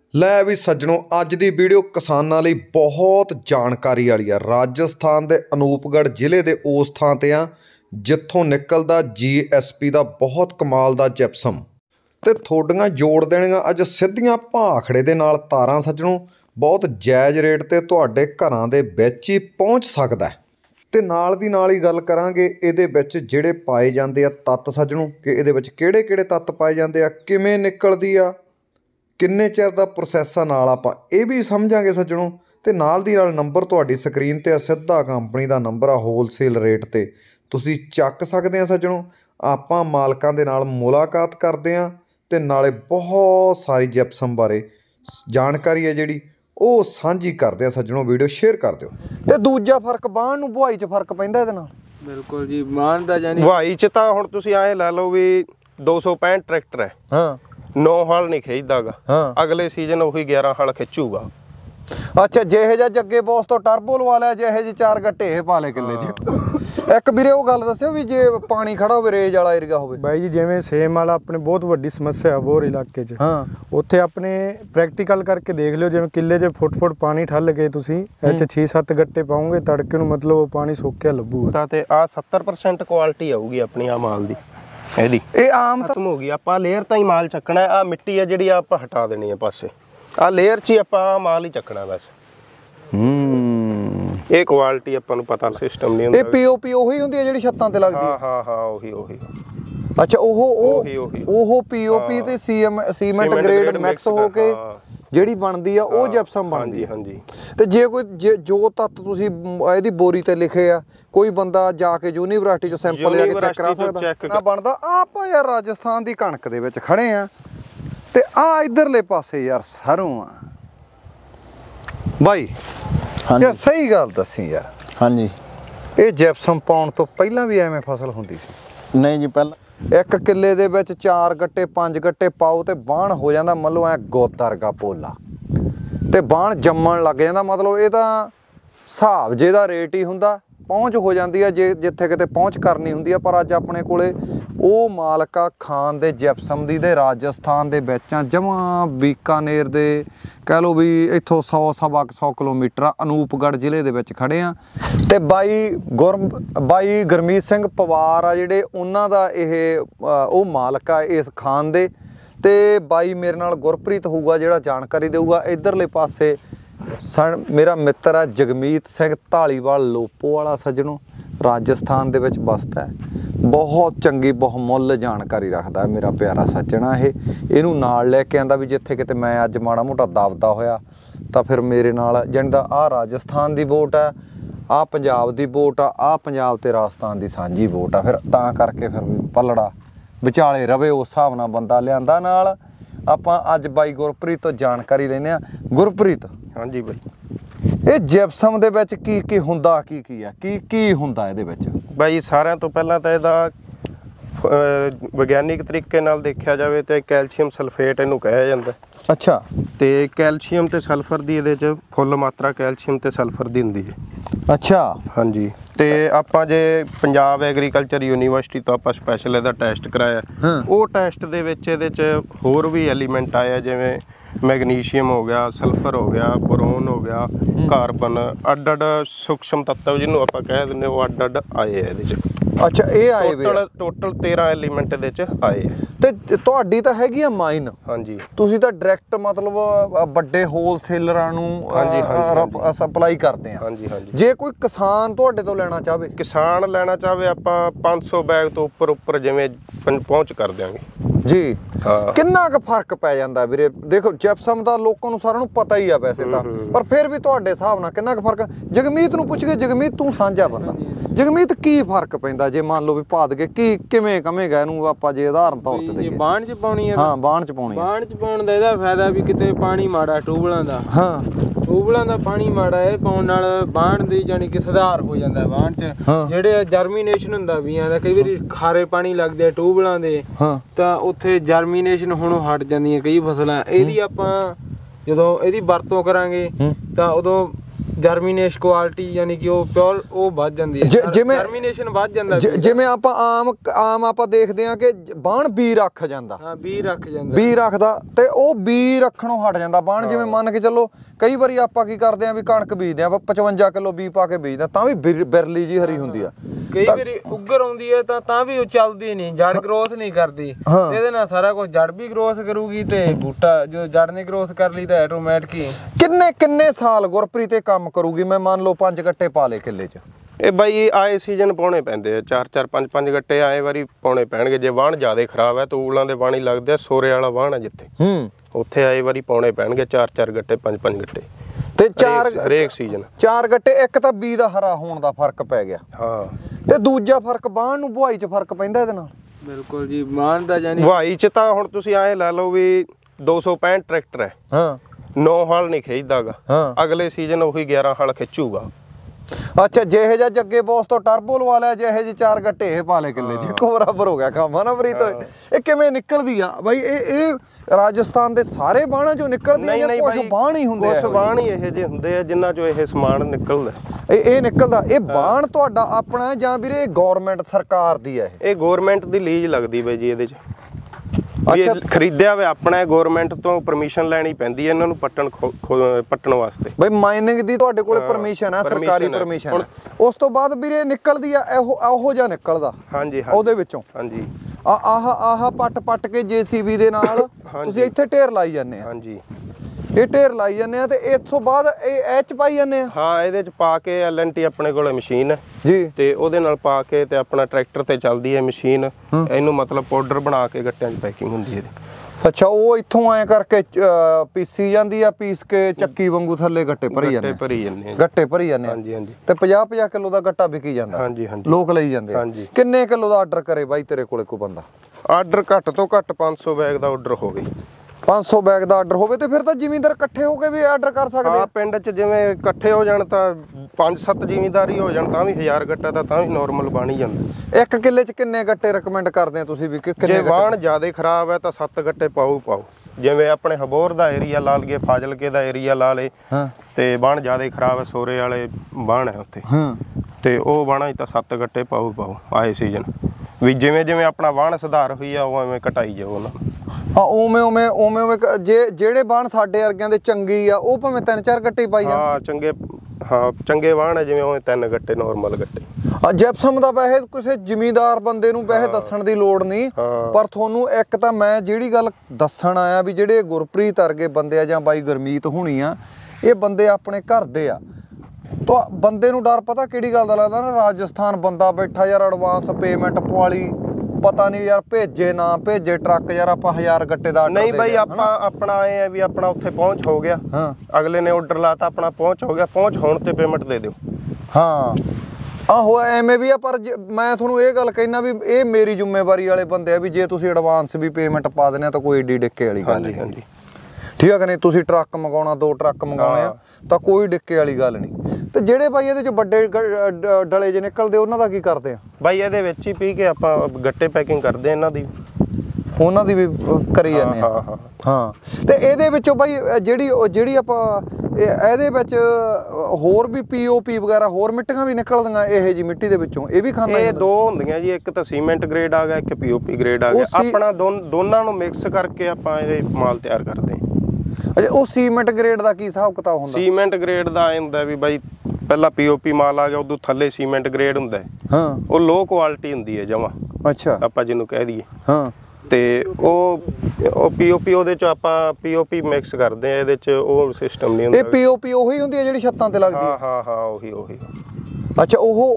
ਲੈ ਵੀ ਸੱਜਣੋ, ਅੱਜ ਦੀ ਵੀਡੀਓ ਕਿਸਾਨਾਂ ਲਈ ਬਹੁਤ ਜਾਣਕਾਰੀ ਵਾਲੀ ਆ। ਰਾਜਸਥਾਨ ਦੇ ਅਨੂਪਗੜ੍ਹ ਜ਼ਿਲ੍ਹੇ ਦੇ ਉਸ ਥਾਂ ਤੇ ਆ ਜਿੱਥੋਂ ਨਿਕਲਦਾ GSP ਦਾ ਬਹੁਤ ਕਮਾਲ ਦਾ ਜਿਪਸਮ ਤੇ ਥੋਡੀਆਂ ਜੋੜ ਦੇਣੀਆਂ ਅੱਜ ਸਿੱਧੀਆਂ ਭਾਖੜੇ ਦੇ ਨਾਲ ਤਾਰਾਂ। ਸੱਜਣੋ, ਬਹੁਤ ਜਾਇਜ਼ ਰੇਟ ਤੇ ਤੁਹਾਡੇ ਘਰਾਂ ਦੇ ਵਿੱਚ ਹੀ ਪਹੁੰਚ ਸਕਦਾ ਤੇ ਨਾਲ ਦੀ ਨਾਲ ਹੀ ਗੱਲ ਕਰਾਂਗੇ ਇਹਦੇ ਵਿੱਚ ਜਿਹੜੇ ਪਾਏ ਜਾਂਦੇ ਆ ਤੱਤ। ਸੱਜਣੋ, ਕਿ ਇਹਦੇ ਵਿੱਚ ਕਿਹੜੇ ਕਿਹੜੇ ਤੱਤ ਪਾਏ ਜਾਂਦੇ ਆ, ਕਿਵੇਂ ਨਿਕਲਦੀ ਆ, ਕਿੰਨੇ ਚਿਰ ਦਾ ਪ੍ਰੋਸੈਸ ਆ, ਨਾਲ ਆਪਾਂ ਇਹ ਵੀ ਸਮਝਾਂਗੇ ਸੱਜਣੋ। ਤੇ ਨਾਲ ਦੀ ਨਾਲ ਨੰਬਰ ਤੁਹਾਡੀ ਸਕਰੀਨ ਤੇ ਆ, ਸਿੱਧਾ ਕੰਪਨੀ ਦਾ ਨੰਬਰ ਆ, ਹੋਲਸੇਲ ਰੇਟ ਤੇ ਤੁਸੀਂ ਚੱਕ ਸਕਦੇ ਆ। ਸੱਜਣੋ, ਆਪਾਂ ਮਾਲਕਾਂ ਦੇ ਨਾਲ ਮੁਲਾਕਾਤ ਕਰਦੇ ਆ ਤੇ ਨਾਲੇ ਬਹੁਤ ਸਾਰੀ ਜਿਪਸਮ ਬਾਰੇ ਜਾਣਕਾਰੀ ਹੈ ਜਿਹੜੀ ਉਹ ਸਾਂਝੀ ਕਰਦੇ ਆ। ਸੱਜਣੋ, ਵੀਡੀਓ ਸ਼ੇਅਰ ਕਰ ਦਿਓ। ਤੇ ਦੂਜਾ ਫਰਕ ਬਾਣ ਨੂੰ ਬੁਆਈ 'ਚ ਫਰਕ ਪੈਂਦਾ ਇਹਦੇ ਨਾਲ? ਬਿਲਕੁਲ ਜੀ, ਬਾਣ ਦਾ ਜਾਨੀ ਬੁਆਈ 'ਚ ਤਾਂ ਹੁਣ ਤੁਸੀਂ ਐਂ ਲੈ ਲਓ ਵੀ 265 ਟਰੈਕਟਰ ਹੈ, ਹਾਂ 9 ਹਲ ਨਹੀਂ ਖਿੱਚਦਾਗਾ, ਹਾਂ ਅਗਲੇ ਸੀਜ਼ਨ ਉਹੀ 11 ਹਲ ਖਿੱਚੂਗਾ। ਅੱਛਾ, ਜਿਹੇ ਜਿਹਾ ਜੱਗੇ ਬੋਸ ਤੋਂ ਟਰਬੋ ਲਵਾ ਲਿਆ, ਜਿਹੇ ਜਿਹੇ 4 ਗੱਟੇ ਇਹ ਪਾ ਲੈ ਕਿੱਲੇ 'ਚ। ਇੱਕ ਵੀਰੇ ਉਹ ਗੱਲ ਦੱਸਿਓ ਵੀ ਜੇ ਪਾਣੀ ਖੜਾ ਹੋਵੇ, ਰੇਜ ਵਾਲਾ ਏਰੀਆ ਹੋਵੇ। ਬਾਈ ਜੀ, ਜਿਵੇਂ ਸੇਮ ਵਾਲਾ ਆਪਣੇ ਬਹੁਤ ਵੱਡੀ ਸਮੱਸਿਆ ਬੋਰ ਇਲਾਕੇ 'ਚ, ਹਾਂ ਉੱਥੇ ਆਪਣੇ ਪ੍ਰੈਕਟੀਕਲ ਕਰਕੇ ਦੇਖ ਲਿਓ। ਜਿਵੇਂ ਕਿੱਲੇ 'ਚ ਫੁੱਟ ਪਾਣੀ ਠੱਲ ਕੇ ਤੁਸੀਂ ਇੱਥੇ 6-7 ਗੱਟੇ ਪਾਉਂਗੇ, ਤੜਕੇ ਨੂੰ ਮਤਲਬ ਉਹ ਪਾਣੀ ਸੁੱਕਿਆ ਲੱਭੂਗਾ। ਤੇ ਆ 70% ਕੁਆਲਿਟੀ ਆਊਗੀ ਆਪਣੀ ਆ ਮਾਲ ਦੀ। ਇਹਦੀ ਇਹ ਆਮ ਖਤਮ ਹੋ ਗਈ, ਆਪਾਂ ਲੇਅਰ ਤਾਂ ਹੀ ਮਾਲ ਚੱਕਣਾ। ਆ ਮਿੱਟੀ ਆ ਜਿਹੜੀ ਆਪਾਂ ਹਟਾ ਦੇਣੀ ਆ ਪਾਸੇ, ਆ ਲੇਅਰ 'ਚ ਹੀ ਆਪਾਂ ਮਾਲ ਹੀ ਚੱਕਣਾ ਬਸ। ਇਹ ਕੁਆਲਿਟੀ ਆਪਾਂ ਨੂੰ ਪਤਾ ਸਿਸਟਮ ਨਹੀਂ ਹੁੰਦਾ। ਇਹ POP ਉਹੀ ਹੁੰਦੀ ਹੈ ਜਿਹੜੀ ਛੱਤਾਂ ਤੇ ਲੱਗਦੀ ਹੈ? ਹਾਂ ਉਹੀ। ਅੱਛਾ, ਉਹ POP ਤੇ ਸੀਮੈਂਟ ਗ੍ਰੇਡ ਮਿਕਸ ਹੋ ਕੇ ਜਿਹੜੀ ਬਣਦੀ ਆ ਉਹ ਜਿਪਸਮ ਬਣਦੀ। ਹਾਂਜੀ। ਤੇ ਜੇ ਕੋਈ ਜੋ ਤੱਤ ਤੁਸੀਂ ਇਹਦੀ ਬੋਰੀ ਤੇ ਲਿਖੇ ਆ, ਕੋਈ ਬੰਦਾ ਜਾ ਕੇ ਯੂਨੀਵਰਸਿਟੀ ਚੋਂ ਸੈਂਪਲ ਲੈ ਕੇ ਚੈੱਕ ਕਰਾ ਸਕਦਾ ਆ ਬਣਦਾ? ਆਪਾਂ ਯਾਰ ਰਾਜਸਥਾਨ ਦੀ ਕਣਕ ਦੇ ਵਿੱਚ ਖੜੇ ਆ ਤੇ ਆ ਇਧਰਲੇ ਪਾਸੇ ਯਾਰ ਸਰੋਂ ਆ ਬਾਈ। ਯਾਰ ਸਹੀ ਗੱਲ ਦੱਸੀ ਯਾਰ। ਹਾਂਜੀ, ਇਹ ਜਿਪਸਮ ਪਾਉਣ ਤੋਂ ਪਹਿਲਾਂ ਵੀ ਐਵੇਂ ਫਸਲ ਹੁੰਦੀ ਸੀ? ਨਹੀਂ ਜੀ, ਪਹਿਲਾਂ 1 ਕਿੱਲੇ ਦੇ ਵਿੱਚ 4 ਗੱਟੇ 5 ਗੱਟੇ ਪਾਓ ਤੇ ਬਾਣ ਹੋ ਜਾਂਦਾ ਮੰਨ ਲਓ ਐ ਗੋਦਰਗਾ ਪੋਲਾ, ਤੇ ਬਾਣ ਜੰਮਣ ਲੱਗ ਜਾਂਦਾ। ਮਤਲਬ ਇਹ ਤਾਂ ਹਿਸਾਬ ਜੇ ਦਾ ਰੇਟ ਹੀ ਹੁੰਦਾ, ਪਹੁੰਚ ਹੋ ਜਾਂਦੀ ਆ ਜੇ ਜਿੱਥੇ ਕਿਤੇ ਪਹੁੰਚ ਕਰਨੀ ਹੁੰਦੀ ਆ। ਪਰ ਅੱਜ ਆਪਣੇ ਕੋਲੇ ਉਹ ਮਾਲਕਾ ਖਾਨ ਦੇ ਜਿਪਸਮ ਦੀ ਦੇ ਰਾਜਸਥਾਨ ਦੇ ਵਿੱਚ ਆ, ਜਮਾਂ ਬੀਕਾਨੇਰ ਦੇ ਕਹਿ ਲਓ ਵੀ ਇੱਥੋਂ 100-125 ਕਿਲੋਮੀਟਰ ਆ, ਅਨੂਪਗੜ੍ਹ ਜ਼ਿਲ੍ਹੇ ਦੇ ਵਿੱਚ ਖੜੇ ਆ। ਤੇ ਬਾਈ ਗੁਰਮੀਤ ਸਿੰਘ ਪਵਾਰ ਆ ਜਿਹੜੇ, ਉਹਨਾਂ ਦਾ ਇਹ ਉਹ ਮਾਲਕ ਆ ਇਸ ਖਾਨ ਦੇ। ਤੇ ਬਾਈ ਮੇਰੇ ਨਾਲ ਗੁਰਪ੍ਰੀਤ ਹੋਊਗਾ ਜਿਹੜਾ ਜਾਣਕਾਰੀ ਦੇਊਗਾ। ਇੱਧਰਲੇ ਪਾਸੇ ਮੇਰਾ ਮਿੱਤਰ ਆ ਜਗਮੀਤ ਸਿੰਘ ਢਾਲੀਵਾਲ ਲੋਪੋ ਵਾਲਾ। ਸੱਜਣੋ, ਰਾਜਸਥਾਨ ਦੇ ਵਿੱਚ ਬਸਦਾ ਹੈ, ਬਹੁਤ ਚੰਗੀ ਬਹੁਮੁੱਲ ਜਾਣਕਾਰੀ ਰੱਖਦਾ ਮੇਰਾ ਪਿਆਰਾ ਸੱਜਣਾ। ਇਹਨੂੰ ਨਾਲ ਲੈ ਕੇ ਆਂਦਾ ਵੀ ਜਿੱਥੇ ਕਿਤੇ ਮੈਂ ਅੱਜ ਮਾੜਾ ਮੋਟਾ ਦਬਦਾ ਹੋਇਆ ਤਾਂ ਫਿਰ ਮੇਰੇ ਨਾਲ ਜਾਣਦਾ। ਆਹ ਰਾਜਸਥਾਨ ਦੀ ਵੋਟ ਆ, ਆਹ ਪੰਜਾਬ ਦੀ ਵੋਟ ਆ, ਆਹ ਪੰਜਾਬ ਤੇ ਰਾਜਸਥਾਨ ਦੀ ਸਾਂਝੀ ਵੋਟ ਆ। ਫਿਰ ਤਾਂ ਕਰਕੇ ਫਿਰ ਪੱਲੜਾ ਵਿਚਾਲੇ ਰਵੇ, ਉਸ ਹਿਸਾਬ ਨਾਲ ਬੰਦਾ ਲਿਆਂਦਾ ਨਾਲ। ਆਪਾਂ ਅੱਜ ਬਾਈ ਗੁਰਪ੍ਰੀਤ ਤੋਂ ਜਾਣਕਾਰੀ ਲੈਂਦੇ ਆ। ਗੁਰਪ੍ਰੀਤ, ਹਾਂਜੀ ਬਾਈ, ਇਹ ਜਿਪਸਮ ਦੇ ਵਿੱਚ ਕੀ ਹੁੰਦਾ, ਕੀ ਹੁੰਦਾ ਇਹਦੇ ਵਿੱਚ? ਬਾਈ ਸਾਰਿਆਂ ਤੋਂ ਪਹਿਲਾਂ ਤਾਂ ਇਹਦਾ ਵਿਗਿਆਨਿਕ ਤਰੀਕੇ ਨਾਲ ਦੇਖਿਆ ਜਾਵੇ ਤੇ ਕੈਲਸ਼ੀਅਮ ਸਲਫੇਟ ਇਹਨੂੰ ਕਿਹਾ ਜਾਂਦਾ। ਅੱਛਾ। ਤੇ ਕੈਲਸ਼ੀਅਮ ਤੇ ਸਲਫਰ ਦੀ ਇਹਦੇ 'ਚ ਫੁੱਲ ਮਾਤਰਾ ਕੈਲਸ਼ੀਅਮ ਤੇ ਸਲਫਰ ਦੀ ਹੁੰਦੀ ਹੈ। ਅੱਛਾ। ਹਾਂਜੀ। ਤੇ ਆਪਾਂ ਜੇ ਪੰਜਾਬ ਐਗਰੀਕਲਚਰ ਯੂਨੀਵਰਸਿਟੀ ਤੋਂ ਆਪਾਂ ਸਪੈਸ਼ਲ ਇਹਦਾ ਟੈਸਟ ਕਰਾਇਆ, ਉਹ ਟੈਸਟ ਦੇ ਵਿੱਚ ਇਹਦੇ 'ਚ ਹੋਰ ਵੀ ਐਲੀਮੈਂਟ ਆਏ, ਜਿਵੇਂ ਮੈਗਨੀਸ਼ੀਅਮ ਹੋ ਗਿਆ, ਸਲਫਰ ਹੋ ਗਿਆ, ਬੋਰੋਨ ਹੋ ਗਿਆ, ਕਾਰਬਨ, ਅੱਡ ਸੂਖਸ਼ਮ ਤੱਤਵ ਜਿਹਨੂੰ ਆਪਾਂ ਕਹਿ ਦਿੰਦੇ, ਉਹ ਅੱਡ ਆਏ ਆ ਇਹਦੇ 'ਚ। ਅੱਛਾ, ਇਹ ਆਏ ਵੇ ਟੋਟਲ 13 ਐਲੀਮੈਂਟ ਇਹਦੇ 'ਚ ਆਏ। ਤੇ ਤੁਹਾਡੀ ਤਾਂ ਹੈਗੀ ਆ ਮਾਈਨ? ਹਾਂਜੀ। ਤੁਸੀਂ ਤਾਂ ਡਾਇਰੈਕਟ ਮਤਲਬ ਵੱਡੇ ਹੋਲਸੇਲਰਾਂ ਨੂੰ ਸਪਲਾਈ ਕਰਦੇ ਆ? ਹਾਂਜੀ। ਜੇ ਕੋਈ ਕਿਸਾਨ ਤੁਹਾਡੇ ਤੋਂ ਲੈਣਾ ਚਾਹਵੇ, ਆਪਾਂ 500 ਬੈਗ ਤੋਂ ਉੱਪਰ ਜਿਵੇਂ ਪਹੁੰਚ ਕਰ ਦਿਆਂਗੇ ਜੀ। ਕਿੰਨਾ ਕੁ ਫਰਕ ਪੈ ਜਾਂਦਾ ਵੀਰੇ? ਦੇਖੋ, ਜਿਪਸਮ ਦਾ ਲੋਕਾਂ ਨੂੰ ਸਾਰਿਆਂ ਨੂੰ ਪਤਾ ਹੀ ਆ ਵੈਸੇ ਤਾਂ, ਪਰ ਫਿਰ ਵੀ ਤੁਹਾਡੇ ਹਿਸਾਬ ਨਾਲ ਕਿੰਨਾ ਕੁ ਫਰਕ? ਜਗਮੀਤ ਨੂੰ ਪੁੱਛ ਕੇ, ਜਗਮੀਤ ਤੂੰ ਸਾਂਝਾ ਬੰਦਾ, ਜਗਮੀਤ ਕੀ ਫਰਕ ਪੈਂਦਾ ਜੇ ਮੰਨ ਲਓ ਵੀ ਪਾ ਦਗੇ? ਕਿਵੇਂ ਕਵੇਂਗਾ ਇਹਨੂੰ ਆਪਾਂ ਜੇ ਉਦਾਹਰਨ ਤੌਰ ਤੇ ਦੇਖੀਏ? ਬਾਣ 'ਚ ਪਾਉਣੀ ਹੈ? ਹਾਂ, ਬਾਣ 'ਚ ਪਾਉਣੀ। ਬਾਣ 'ਚ ਪਾਉਣ ਦਾ ਇਹਦਾ ਫਾਇਦਾ ਵੀ ਕਿਤੇ ਪਾਣੀ ਮਾੜਾ ਟਿਊਬਲਾਂ ਦਾ, ਹਾਂ ਟਿਊਬਲਾਂ ਦਾ ਪਾਣੀ ਮਾੜਾ, ਇਹ ਪਾਉਣ ਨਾਲ ਬਾਣ ਦੀ ਜਾਨੀ ਕਿ ਸੁਧਾਰ ਹੋ ਜਾਂਦਾ। ਬਾਣ 'ਚ ਜਿਹੜੇ ਜਰਮੀਨੇਸ਼ਨ ਹੁੰਦਾ ਬੀਆਂ ਦਾ, ਕਈ ਵਾਰੀ ਖਾਰੇ ਪਾਣੀ ਲੱਗਦੇ ਆ ਟਿਊਬਲਾਂ ਦੇ, ਤਾਂ ਉੱਥੇ ਜਰਮੀਨੇਸ਼ਨ ਹੋਣੋਂ ਹਟ ਜਾਂਦੀਆਂ ਕਈ ਫਸਲਾਂ। ਇਹਦੀ ਆਪਾਂ ਜਦੋਂ ਇਹਦੀ ਵਰਤੋਂ ਕਰਾਂਗੇ ਤਾਂ ਉਦੋਂ ਜਰਮੀਨੇਸ਼ਨ ਕੁਆਲਿਟੀ ਯਾਨੀ ਕਿ ਉਹ ਪਿਓਰ ਉਹ ਵੱਧ ਜਾਂਦੀ ਹੈ, ਜਰਮੀਨੇਸ਼ਨ ਵੱਧ ਜਾਂਦਾ। ਜਿਵੇਂ ਆਪਾਂ ਆਮ ਆਪਾਂ ਦੇਖਦੇ ਆ ਕਿ ਬਾਣ ਬੀ ਰੱਖ ਜਾਂਦਾ, ਹਾਂ ਬੀ ਰੱਖ ਜਾਂਦਾ, ਬੀ ਰੱਖਦਾ ਤੇ ਉਹ ਬੀ ਰੱਖਣੋਂ ਹਟ ਜਾਂਦਾ ਬਾਣ। ਜਿਵੇਂ ਮੰਨ ਕੇ ਚੱਲੋ ਕਈ ਵਾਰੀ ਆਪਾਂ ਕੀ ਕਰਦੇ ਆ ਵੀ ਕਣਕ ਬੀਜਦੇ ਆ, ਆਪਾਂ 55 ਕਿਲੋ ਬੀ ਪਾ ਕੇ ਬੀਜਦੇ ਤਾਂ ਵੀ ਬਿਰਲੀ ਜੀ ਹਰੀ ਹੁੰਦੀ ਆ। ਕਈ ਵਾਰੀ ਉੱਗਰ ਆਉਂਦੀ ਹੈ ਤਾਂ ਵੀ ਉਹ ਚੱਲਦੀ ਨਹੀਂ, ਜੜ ਗਰੋਥ ਨਹੀਂ ਕਰਦੀ। ਇਹਦੇ ਨਾਲ ਸਾਰਾ ਕੁਝ ਜੜ ਵੀ ਗਰੋਥ ਕਰੂਗੀ ਤੇ ਬੂਟਾ ਜੋ ਜੜ ਨੇ ਗਰੋਥ ਕਰ ਲਈ ਤਾਂ ਆਟੋਮੈਟਿਕ ਹੀ। ਕਿੰਨੇ ਸਾਲ ਗੁਰਪ੍ਰੀਤ ਇਹ ਕੰਮ ਕਰੂਗੀ? ਮੈਂ ਮੰਨ ਲਓ 5 ਗੱਟੇ ਪਾ ਲੇ ਕਿੱਲੇ 'ਚ, ਇਹ ਬਾਈ ਆਏ ਸੀਜ਼ਨ ਪਾਉਣੇ ਪੈਂਦੇ ਆ, 4-4 5-5 ਗੱਟੇ ਆਏ ਵਾਰੀ ਪਾਉਣੇ ਪੈਣਗੇ। ਜੇ ਵਾਹਣ ਜ਼ਿਆਦਾ ਖਰਾਬ ਹੈ ਤਾਂ ਊਲਾਂ ਦੇ ਵਾਣੀ ਲੱਗਦੇ ਆ, ਸੋਰੇ ਵਾਲਾ ਵਾਹਣ ਹੈ ਜਿੱਥੇ ਉੱਥੇ ਆਏ ਵਾਰੀ ਪਾਉਣੇ ਪੈਣਗੇ 4-4 ਗੱਟੇ 5-5 ਗੱਟੇ ਤੇ ਹਰੇਕ ਸੀਜ਼ਨ 4 ਗੱਟੇ। ਇੱਕ ਤਾਂ ਬੀ ਦਾ ਹਰਾ ਹੋਣ ਦਾ ਫਰਕ ਪੈ ਗਿਆ, ਹਾਂ, ਤੇ ਦੂਜਾ ਫਰਕ ਬਾਣ ਨੂੰ ਬੁਆਈ 'ਚ ਫਰਕ ਪੈਂਦਾ ਇਹਦੇ ਨਾਲ। ਬਿਲਕੁਲ ਜੀ, ਬਾਣ ਦਾ ਜਾਨੀ ਬੁਆਈ 'ਚ ਤਾਂ ਹੁਣ ਤੁਸੀਂ ਐਂ ਲੈ ਲਓ ਵੀ 265 ਟਰੈਕਟਰ ਹੈ, ਹਾਂ 9 ਹਲ ਨਹੀਂ ਖਿੱਚਦਾਗਾ, ਅਗਲੇ ਸੀਜ਼ਨ ਉਹੀ 11 ਹਲ ਖਿੱਚੂਗਾ। ਅੱਛਾ, ਜਿਹੇ ਜਿਹਾ ਜੱਗੇ ਬੌਸ ਤੋਂ ਟਰਬੋ ਲਵਾ ਲਿਆ, ਜਿਹੇ ਜਿਹੇ 4 ਗੱਟੇ ਇਹ ਪਾ ਲੈ ਕਿੱਲੇ 'ਚ, ਇੱਕੋ ਬਰਾਬਰ ਹੋ ਗਿਆ ਕੰਮ, ਹਨਾ ਪ੍ਰੀਤ? ਇਹ ਕਿਵੇਂ ਨਿਕਲਦੀ ਆ ਬਾਈ? ਇਹ ਰਾਜਸਥਾਨ ਦੇ ਸਾਰੇ ਬਾਣਾਂ ਚੋਂ ਨਿਕਲਦੀ ਆ ਜਾਂ ਕੁਝ ਬਾਣ ਹੀ ਹੁੰਦੇ ਆ? ਕੁਝ ਬਾਣ ਹੀ ਇਹੋ ਜਿਹੇ ਹੁੰਦੇ ਆ ਜਿਨ੍ਹਾਂ ਚੋਂ ਇਹ ਸਮਾਨ ਨਿਕਲਦਾ। ਇਹ ਨਿਕਲਦਾ। ਇਹ ਬਾਣ ਤੁਹਾਡਾ ਆਪਣਾ ਜਾਂ ਵੀਰੇ ਗਵਰਨਮੈਂਟ ਸਰਕਾਰ ਦੀ ਆ? ਇਹ ਗਵਰਨਮੈਂਟ ਦੀ ਲੀਜ਼ ਲੱਗਦੀ ਬਈ ਜੀ ਇਹਦੇ 'ਚ। ਅੱਛਾ, ਖਰੀਦਿਆ ਵੇ ਆਪਣਾ, ਗਵਰਨਮੈਂਟ ਤੋਂ ਪਰਮਿਸ਼ਨ ਲੈਣੀ ਪੈਂਦੀ ਹੈ ਇਹਨਾਂ ਨੂੰ ਪੱਟਣ ਵਾਸਤੇ। ਬਈ ਮਾਈਨਿੰਗ ਦੀ ਤੁਹਾਡੇ ਕੋਲੇ ਪਰਮਿਸ਼ਨ ਹੈ, ਸਰਕਾਰੀ ਪਰਮਿਸ਼ਨ। ਉਸ ਤੋਂ ਬਾਅਦ ਵੀਰੇ ਨਿਕਲਦੀ ਆ ਇਹੋ ਜਿਹਾ ਨਿਕਲਦਾ। ਹਾਂਜੀ, ਉਹਦੇ ਵਿੱਚੋਂ ਹਾਂਜੀ ਆਹ ਪੱਟ ਕੇ ਜੀਸੀਬੀ ਦੇ ਨਾਲ ਤੁਸੀਂ ਇੱਥੇ ਢੇਰ ਲਾਈ ਜਾਂਦੇ ਆ। ਹਾਂਜੀ, ਇਹ ਢੇਰ ਲਾਈ ਜਾਂਦੇ ਆ ਤੇ ਇਸ ਤੋਂ ਬਾਅਦ ਇਹ ਚ ਪਾਈ ਜਾਂਦੇ ਆ। ਹਾਂ, ਇਹਦੇ ਚ ਪਾ ਕੇ LNT ਆਪਣੇ ਕੋਲੇ ਮਸ਼ੀਨ ਹੈ ਜੀ, ਤੇ ਉਹਦੇ ਨਾਲ ਪਾ ਕੇ ਤੇ ਆਪਣਾ ਟਰੈਕਟਰ ਤੇ ਚੱਲਦੀ ਹੈ ਮਸ਼ੀਨ। ਇਹਨੂੰ ਮਤਲਬ ਪਾਊਡਰ ਬਣਾ ਕੇ ਗੱਟਿਆਂ 'ਚ ਪੈਕਿੰਗ ਹੁੰਦੀ ਹੈ। ਅੱਛਾ, ਉਹ ਇੱਥੋਂ ਐ ਕਰਕੇ ਪੀਸੀ ਜਾਂਦੀ ਆ, ਪੀਸ ਕੇ ਚੱਕੀ ਵਾਂਗੂ ਥੱਲੇ ਗੱਟੇ ਭਰੀ ਜਾਂਦੇ ਗੱਟੇ ਭਰੀ ਜਾਂਦੇ। ਹਾਂਜੀ ਹਾਂਜੀ, ਤੇ 50-50 ਕਿਲੋ ਦਾ ਗੱਟਾ ਵਿਕੀ ਜਾਂਦਾ। ਹਾਂਜੀ ਹਾਂਜੀ, ਲੋਕ ਲਈ ਜਾਂਦੇ। ਹਾਂਜੀ, ਕਿੰਨੇ ਕਿਲੋ ਦਾ ਆਰਡਰ ਕਰੇ ਬਾਈ ਤੇਰੇ ਕੋਲੇ ਕੋਈ ਬੰਦਾ? ਆਰਡਰ ਘੱਟ ਤੋਂ ਘੱਟ 500 ਬੈਗ ਦਾ ਆਰਡਰ ਹੋਵੇ। 500 ਬੈਗ ਦਾ ਆਰਡਰ ਹੋਵੇ ਤੇ ਫਿਰ ਤਾਂ ਜ਼ਿਮੀਂਦਾਰ ਇਕੱਠੇ ਹੋ ਕੇ ਵੀ ਆਰਡਰ ਕਰ ਸਕਦੇ ਆ। ਪਿੰਡ 'ਚ ਜਿਵੇਂ ਇਕੱਠੇ ਹੋ ਜਾਣ ਤਾਂ 5-7 ਜ਼ਿਮੀਂਦਾਰ ਹੀ ਹੋ ਜਾਣ ਤਾਂ ਵੀ 1000 ਗੱਟਾ ਤਾਂ ਵੀ ਨਾਰਮਲ ਬਣ ਹੀ ਜਾਂਦਾ। 1 ਕਿੱਲੇ 'ਚ ਕਿੰਨੇ ਗੱਟੇ ਰეკਮੈਂਡ ਕਰਦੇ ਆ ਤੁਸੀਂ ਵੀ? ਜੇ ਵਾਹਣ ਜ਼ਿਆਦਾ ਖਰਾਬ ਹੈ ਤਾਂ 7 ਗੱਟੇ ਪਾਓ। ਜਿਵੇਂ ਆਪਣੇ ਹਬੋਰ ਦਾ ਏਰੀਆ ਲਾ ਲਈਏ, ਫਾਜ਼ਿਲਕੇ ਦਾ ਏਰੀਆ ਲਾ ਲੇ, ਤੇ ਵਾਹਣ ਜ਼ਿਆਦਾ ਖਰਾਬ ਹੈ, ਸੋਰੇ ਵਾਲੇ ਵਾਹਣ ਹੈ ਉੱਥੇ, ਤੇ ਉਹ ਵਾਹਣਾਂ 'ਚ ਤਾਂ 7 ਗੱਟੇ ਪਾਓ ਆਏ ਸੀਜ਼ਨ। ਵੀ ਜਿਵੇਂ ਆਪਣਾ ਵਾਹਣ ਸੁਧਾਰ ਹੋਈ ਆ ਉਹ ਐਵੇਂ ਘਟਾਈ ਜਾਓ ਉਹਨਾਂ ਨੂੰ। ਹਾਂ, ਉਵੇਂ ਜਿਹੜੇ ਬਾਣ ਸਾਡੇ ਵਰਗਿਆਂ ਦੇ ਚੰਗੀ ਆ ਉਹ ਭਾਵੇਂ 3-4 ਗੱਟੇ ਪਾਈ ਜਾਣ। ਚੰਗੇ ਵਾਹਣ ਹੈ ਜਿਵੇਂ ਉਹ 3 ਗੱਟੇ ਨਾਰਮਲ ਗੱਟੇ। ਜਿਪਸਮ ਦਾ ਵੈਸੇ ਕਿਸੇ ਜ਼ਿਮੀਂਦਾਰ ਬੰਦੇ ਨੂੰ ਵੈਸੇ ਦੱਸਣ ਦੀ ਲੋੜ ਨਹੀਂ, ਪਰ ਤੁਹਾਨੂੰ ਇੱਕ ਤਾਂ ਮੈਂ ਜਿਹੜੀ ਗੱਲ ਦੱਸਣ ਆਇਆ ਵੀ ਜਿਹੜੇ ਗੁਰਪ੍ਰੀਤ ਵਰਗੇ ਬੰਦੇ ਆ ਜਾਂ ਬਾਈ ਗੁਰਮੀਤ ਹੋਣੀ ਆ, ਇਹ ਬੰਦੇ ਆਪਣੇ ਘਰ ਦੇ ਆ। ਤਾਂ ਬੰਦੇ ਨੂੰ ਡਰ ਪਤਾ ਕਿਹੜੀ ਗੱਲ ਦਾ ਲੱਗਦਾ ਨਾ? ਰਾਜਸਥਾਨ ਬੰਦਾ ਬੈਠਾ ਯਾਰ, ਐਡਵਾਂਸ ਪੇਮੈਂਟ ਪਵਾਲੀ, ਪਤਾ ਨਹੀਂ ਯਾਰ ਭੇਜੇ ਨਾ ਭੇਜੇ ਟਰੱਕ, ਯਾਰ ਆਪਾਂ 1000 ਗੱਟੇ ਦਾ ਨਹੀਂ ਬਾਈ, ਆਪਣਾ ਆਏ ਆ ਵੀ ਆਪਣਾ ਉੱਥੇ ਪਹੁੰਚ ਹੋ ਗਿਆ, ਅਗਲੇ ਨੇ ਆਰਡਰ ਲਾਤਾ, ਆਪਣਾ ਪਹੁੰਚ ਹੋ ਗਿਆ, ਪਹੁੰਚ ਹੋਣ ਤੇ ਪੇਮੈਂਟ ਦੇ ਦਿਓ। ਹਾਂ, ਆਹੋ ਐਵੇਂ ਵੀ ਆ, ਪਰ ਮੈਂ ਤੁਹਾਨੂੰ ਇਹ ਗੱਲ ਕਹਿਣਾ ਵੀ ਇਹ ਮੇਰੀ ਜ਼ਿੰਮੇਵਾਰੀ ਵਾਲੇ ਬੰਦੇ ਆ ਵੀ ਜੇ ਤੁਸੀਂ ਐਡਵਾਂਸ ਵੀ ਪੇਮੈਂਟ ਪਾ ਦਿੰਦੇ ਆ ਤਾਂ ਕੋਈ ਏਡੀ ਡਿੱਕੇ ਵਾਲੀ ਗੱਲ ਨਹੀਂ। ਹਾਂਜੀ, ਠੀਕ ਆ ਕਿ ਨਹੀਂ? ਤੁਸੀਂ ਟਰੱਕ ਮੰਗਾਉਣਾ, 2 ਟਰੱਕ ਮੰਗਾਉਣੇ ਆ ਤਾਂ ਕੋਈ ਡਿੱਕੇ ਵਾਲੀ ਗੱਲ ਨਹੀਂ। ਤੇ ਜਿਹੜੇ ਬਾਈ ਇਹਦੇ ਚ ਵੱਡੇ ਡਲੇ ਜੇ ਨਿਕਲਦੇ ਉਹਨਾਂ ਦਾ ਕੀ ਕਰਦੇ ਆ ਬਾਈ? ਇਹਦੇ ਵਿੱਚ ਹੀ ਪੀ ਕੇ ਆਪਾਂ ਗੱਟੇ ਪੈਕਿੰਗ ਕਰਦੇ ਇਹਨਾਂ ਦੀ ਵੀ ਕਰੀ ਜਾਂਦੇ ਆ। ਹਾਂ, ਤੇ ਇਹਦੇ ਵਿੱਚੋਂ ਬਾਈ ਜਿਹੜੀ ਆਪਾਂ ਇਹਦੇ ਵਿੱਚ ਹੋਰ ਵੀ POP ਵਗੈਰਾ ਹੋਰ ਮਿੱਟੀਆਂ ਵੀ ਨਿਕਲਦੀਆਂ ਇਹੋ ਜੀ ਮਿੱਟੀ ਦੇ ਵਿੱਚੋਂ? ਇਹ ਵੀ ਖਾਣਾ? ਇਹ 2 ਹੁੰਦੀਆਂ ਜੀ, ਇੱਕ ਤਾਂ ਸੀਮੈਂਟ ਗ੍ਰੇਡ ਆ ਗਿਆ, ਇੱਕ POP ਗ੍ਰੇਡ ਆ ਗਿਆ। ਆਪਣਾ ਦੋਨਾਂ ਨੂੰ ਮਿਕਸ ਕਰਕੇ ਆਪਾਂ ਇਹ ਮਾਲ ਤਿਆਰ ਕਰਦੇ ਹਾਂ। ਅੱਛਾ, ਉਹ ਸੀਮੈਂਟ ਗ੍ਰੇਡ ਦਾ ਕੀ ਹਿਸਾਬ ਕਿਤਾਬ ਹੁੰਦਾ? ਸੀਮੈਂਟ ਗ੍ਰੇਡ ਦਾ ਇਹ ਹੁੰਦਾ ਵੀ ਬਾਈ ਪਹਿਲਾਂ POP ਮਾਲ ਆ ਗਿਆ, ਉਦੋਂ ਥੱਲੇ ਸੀਮੈਂਟ ਗ੍ਰੇਡ ਹੁੰਦਾ। ਹਾਂ, ਉਹ ਲੋ ਕੁਆਲਿਟੀ ਹੁੰਦੀ ਹੈ ਜਮਾਂ। ਅੱਛਾ, ਆਪਾਂ ਜਿਹਨੂੰ ਕਹਿ ਦਈਏ। ਹਾਂ, ਤੇ ਉਹ POP ਉਹਦੇ ਚ ਆਪਾਂ POP ਮਿਕਸ ਕਰਦੇ ਆ, ਇਹਦੇ ਚ ਉਹ ਸਿਸਟਮ ਨਹੀਂ ਹੁੰਦਾ। ਇਹ POP ਉਹੀ ਹੁੰਦੀ ਹੈ ਜਿਹੜੀ ਛੱਤਾਂ ਤੇ ਲੱਗਦੀ ਹੈ? ਹਾਂ, ਉਹੀ। ਅੱਛਾ,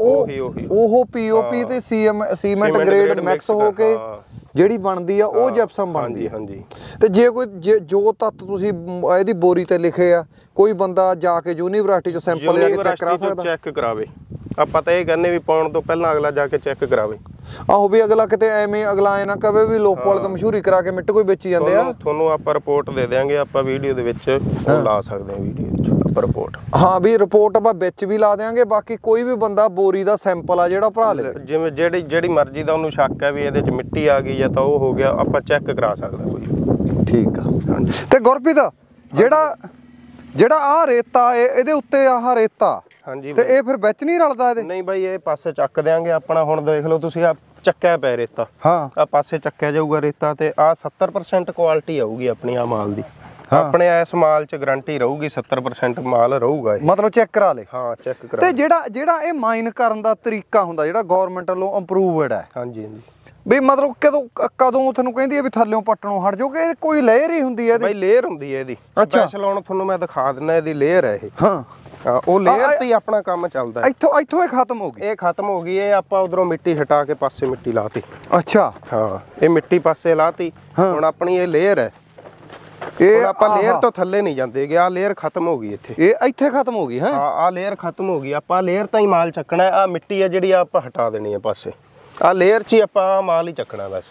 ਉਹ POP ਤੇ ਸੀਮੈਂਟ ਗ੍ਰੇਡ ਮਿਕਸ ਹੋ ਕੇ ਜਿਹੜੀ ਬਣਦੀ ਆ ਉਹ ਜਿਪਸਮ ਬਣਦੀ। ਹਾਂਜੀ। ਤੇ ਜੇ ਕੋਈ ਜੋ ਤੱਤ ਤੁਸੀਂ ਇਹਦੀ ਬੋਰੀ ਤੇ ਲਿਖੇ ਆ, ਕੋਈ ਬੰਦਾ ਜਾ ਕੇ ਯੂਨੀਵਰਸਿਟੀ ਚੋਂ ਸੈਂਪਲ ਲੈ ਕੇ ਚੈੱਕ ਕਰਾ ਸਕਦਾ? ਚੈੱਕ ਕਰਾਵੇ। ਆਪਾਂ ਤਾਂ ਇਹ ਕਹਿੰਦੇ ਵੀ ਪਾਉਣ ਤੋਂ ਪਹਿਲਾਂ ਅਗਲਾ ਜਾ ਕੇ ਚੈੱਕ ਕਰਾਵੇ। ਆਹੋ, ਵੀ ਅਗਲਾ ਕਿਤੇ ਐਵੇਂ ਅਗਲਾ ਐ ਨਾ ਕਵੇ ਵੀ ਲੋਪਵਾਲ ਤੋਂ ਮਸ਼ਹੂਰੀ ਕਰਾ ਕੇ ਮਿੱਟ ਕੋਈ ਵੇਚੀ ਜਾਂਦੇ ਆ। ਤੁਹਾਨੂੰ ਆਪਾਂ ਰਿਪੋਰਟ ਦੇ ਦਿਆਂਗੇ, ਆਪਾਂ ਵੀਡੀਓ ਦੇ ਵਿੱਚ ਉਹ ਲਾ ਸਕਦੇ ਹਾਂ, ਵੀਡੀਓ ਵਿੱਚ ਆਪਾਂ ਰਿਪੋਰਟ। ਹਾਂ, ਵੀ ਰਿਪੋਰਟ ਆਪਾਂ ਵਿੱਚ ਵੀ ਲਾ ਦਿਆਂਗੇ। ਬਾਕੀ ਕੋਈ ਵੀ ਬੰਦਾ ਬੋਰੀ ਦਾ ਸੈਂਪਲ ਆ ਜਿਹੜਾ ਭਰਾ ਲੇ, ਜਿਵੇਂ ਜਿਹੜੀ ਮਰਜ਼ੀ ਦਾ ਉਹਨੂੰ ਸ਼ੱਕ ਹੈ ਵੀ ਇਹਦੇ ਚ ਮਿੱਟੀ ਆ ਗਈ ਜਾਂ ਤਾਂ ਉਹ ਹੋ ਗਿਆ, ਆਪਾਂ ਚੈੱਕ ਕਰਾ ਸਕਦਾ ਕੋਈ। ਠੀਕ ਆ। ਹਾਂਜੀ, ਤੇ ਗੁਰਪ੍ਰੀਤ ਜਿਹੜਾ ਜਿਹੜਾ ਆਹ ਰੇਤਾ ਇਹਦੇ ਉੱਤੇ ਆਹ ਰੇਤਾ ਹਾਂਜੀ ਤੇ ਇਹ ਫਿਰ ਵਿੱਚ ਨਹੀਂ ਰਲਦਾ ਇਹਦੇ? ਨਹੀਂ ਬਾਈ ਇਹ ਪਾਸੇ ਚੱਕ ਦਿਆਂਗੇ ਆਪਣਾ। ਹੁਣ ਦੇਖ ਲਓ ਤੁਸੀਂ ਆ ਚੱਕਿਆ ਪਿਆ ਰੇਤਾ, ਹਾਂ ਆ ਪਾਸੇ ਚੱਕਿਆ ਜਾਊਗਾ ਰੇਤਾ ਤੇ ਆ 70% ਕੁਆਲਿਟੀ ਆਊਗੀ ਆਪਣੀ ਆ ਮਾਲ ਦੀ। ਆਪਣੇ ਇਸ ਮਾਲ 'ਚ ਗਾਰੰਟੀ ਰਹੂਗੀ, 70% ਮਾਲ ਰਹੂਗਾ ਇਹ। ਮਤਲਬ ਚੈੱਕ ਕਰਾ ਲੇ? ਹਾਂ ਚੈੱਕ ਕਰਾ। ਤੇ ਜਿਹੜਾ ਇਹ ਮਾਈਨ ਕਰਨ ਦਾ ਤਰੀਕਾ ਹੁੰਦਾ ਜਿਹੜਾ ਗਵਰਨਮੈਂਟ ਵੱਲੋਂ ਇੰਪਰੂਵਡ ਹੈ, ਹਾਂਜੀ ਹਾਂਜੀ ਵੀ ਮਤਲਬ ਕਦੋਂ ਤੁਹਾਨੂੰ ਕਹਿੰਦੀ ਹੈ ਵੀ ਥੱਲਿਓਂ ਪੱਟਣੋਂ ਹਟ ਜਾਓ, ਕਿ ਕੋਈ ਲੇਅਰ ਹੀ ਹੁੰਦੀ ਹੈ ਇਹਦੀ? ਬਾਈ ਲੇਅਰ ਹੁੰਦੀ ਹੈ ਇਹਦੀ। ਸਪੈਸ਼ਲ ਹੁਣ ਤੁਹਾਨੂੰ ਮੈਂ ਦਿਖਾ ਦਿੰਦਾ ਇਹਦੀ ਲੇਅਰ ਹੈ ਇਹ। ਹਾਂ ਉਹ ਲੇਅਰ ਤੇ ਹੀ ਆਪਣਾ ਕੰਮ ਚੱਲਦਾ ਹੈ। ਇੱਥੋਂ ਇਹ ਖਤਮ ਹੋ ਗਈ? ਇਹ ਖਤਮ ਹੋ ਗਈ। ਇਹ ਆਪਾਂ ਉਧਰੋਂ ਮਿੱਟੀ ਹਟਾ ਕੇ ਪਾਸੇ ਮਿੱਟੀ ਲਾਤੀ। ਅੱਛਾ ਹਾਂ ਇਹ ਮਿੱਟੀ ਪਾਸੇ ਲਾਤੀ। ਹੁਣ ਆਪਣੀ ਇਹ ਲੇਅਰ ਹੈ। ਇਹ ਆਪਾਂ ਲੇਅਰ ਤੋਂ ਥੱਲੇ ਨਹੀਂ ਜਾਂਦੇ। ਆ ਲੇਅਰ ਖਤਮ ਹੋ ਗਈ ਇੱਥੇ। ਇਹ ਇੱਥੇ ਖਤਮ ਹੋ ਗਈ ਹੈ? ਹਾਂ ਆ ਲੇਅਰ ਖਤਮ ਹੋ ਗਈ। ਆਪਾਂ ਲੇਅਰ ਤਾਂ ਹੀ ਮਾਲ ਚੱਕਣਾ। ਆ ਮਿੱਟੀ ਹੈ ਜਿਹੜੀ ਆਪਾਂ ਹਟਾ ਦੇਣੀ ਹੈ ਪਾਸੇ। ਆ ਲੇਅਰ 'ਚ ਹੀ ਆਪਾਂ ਮਾਲ ਹੀ ਚੱਕਣਾ ਬਸ।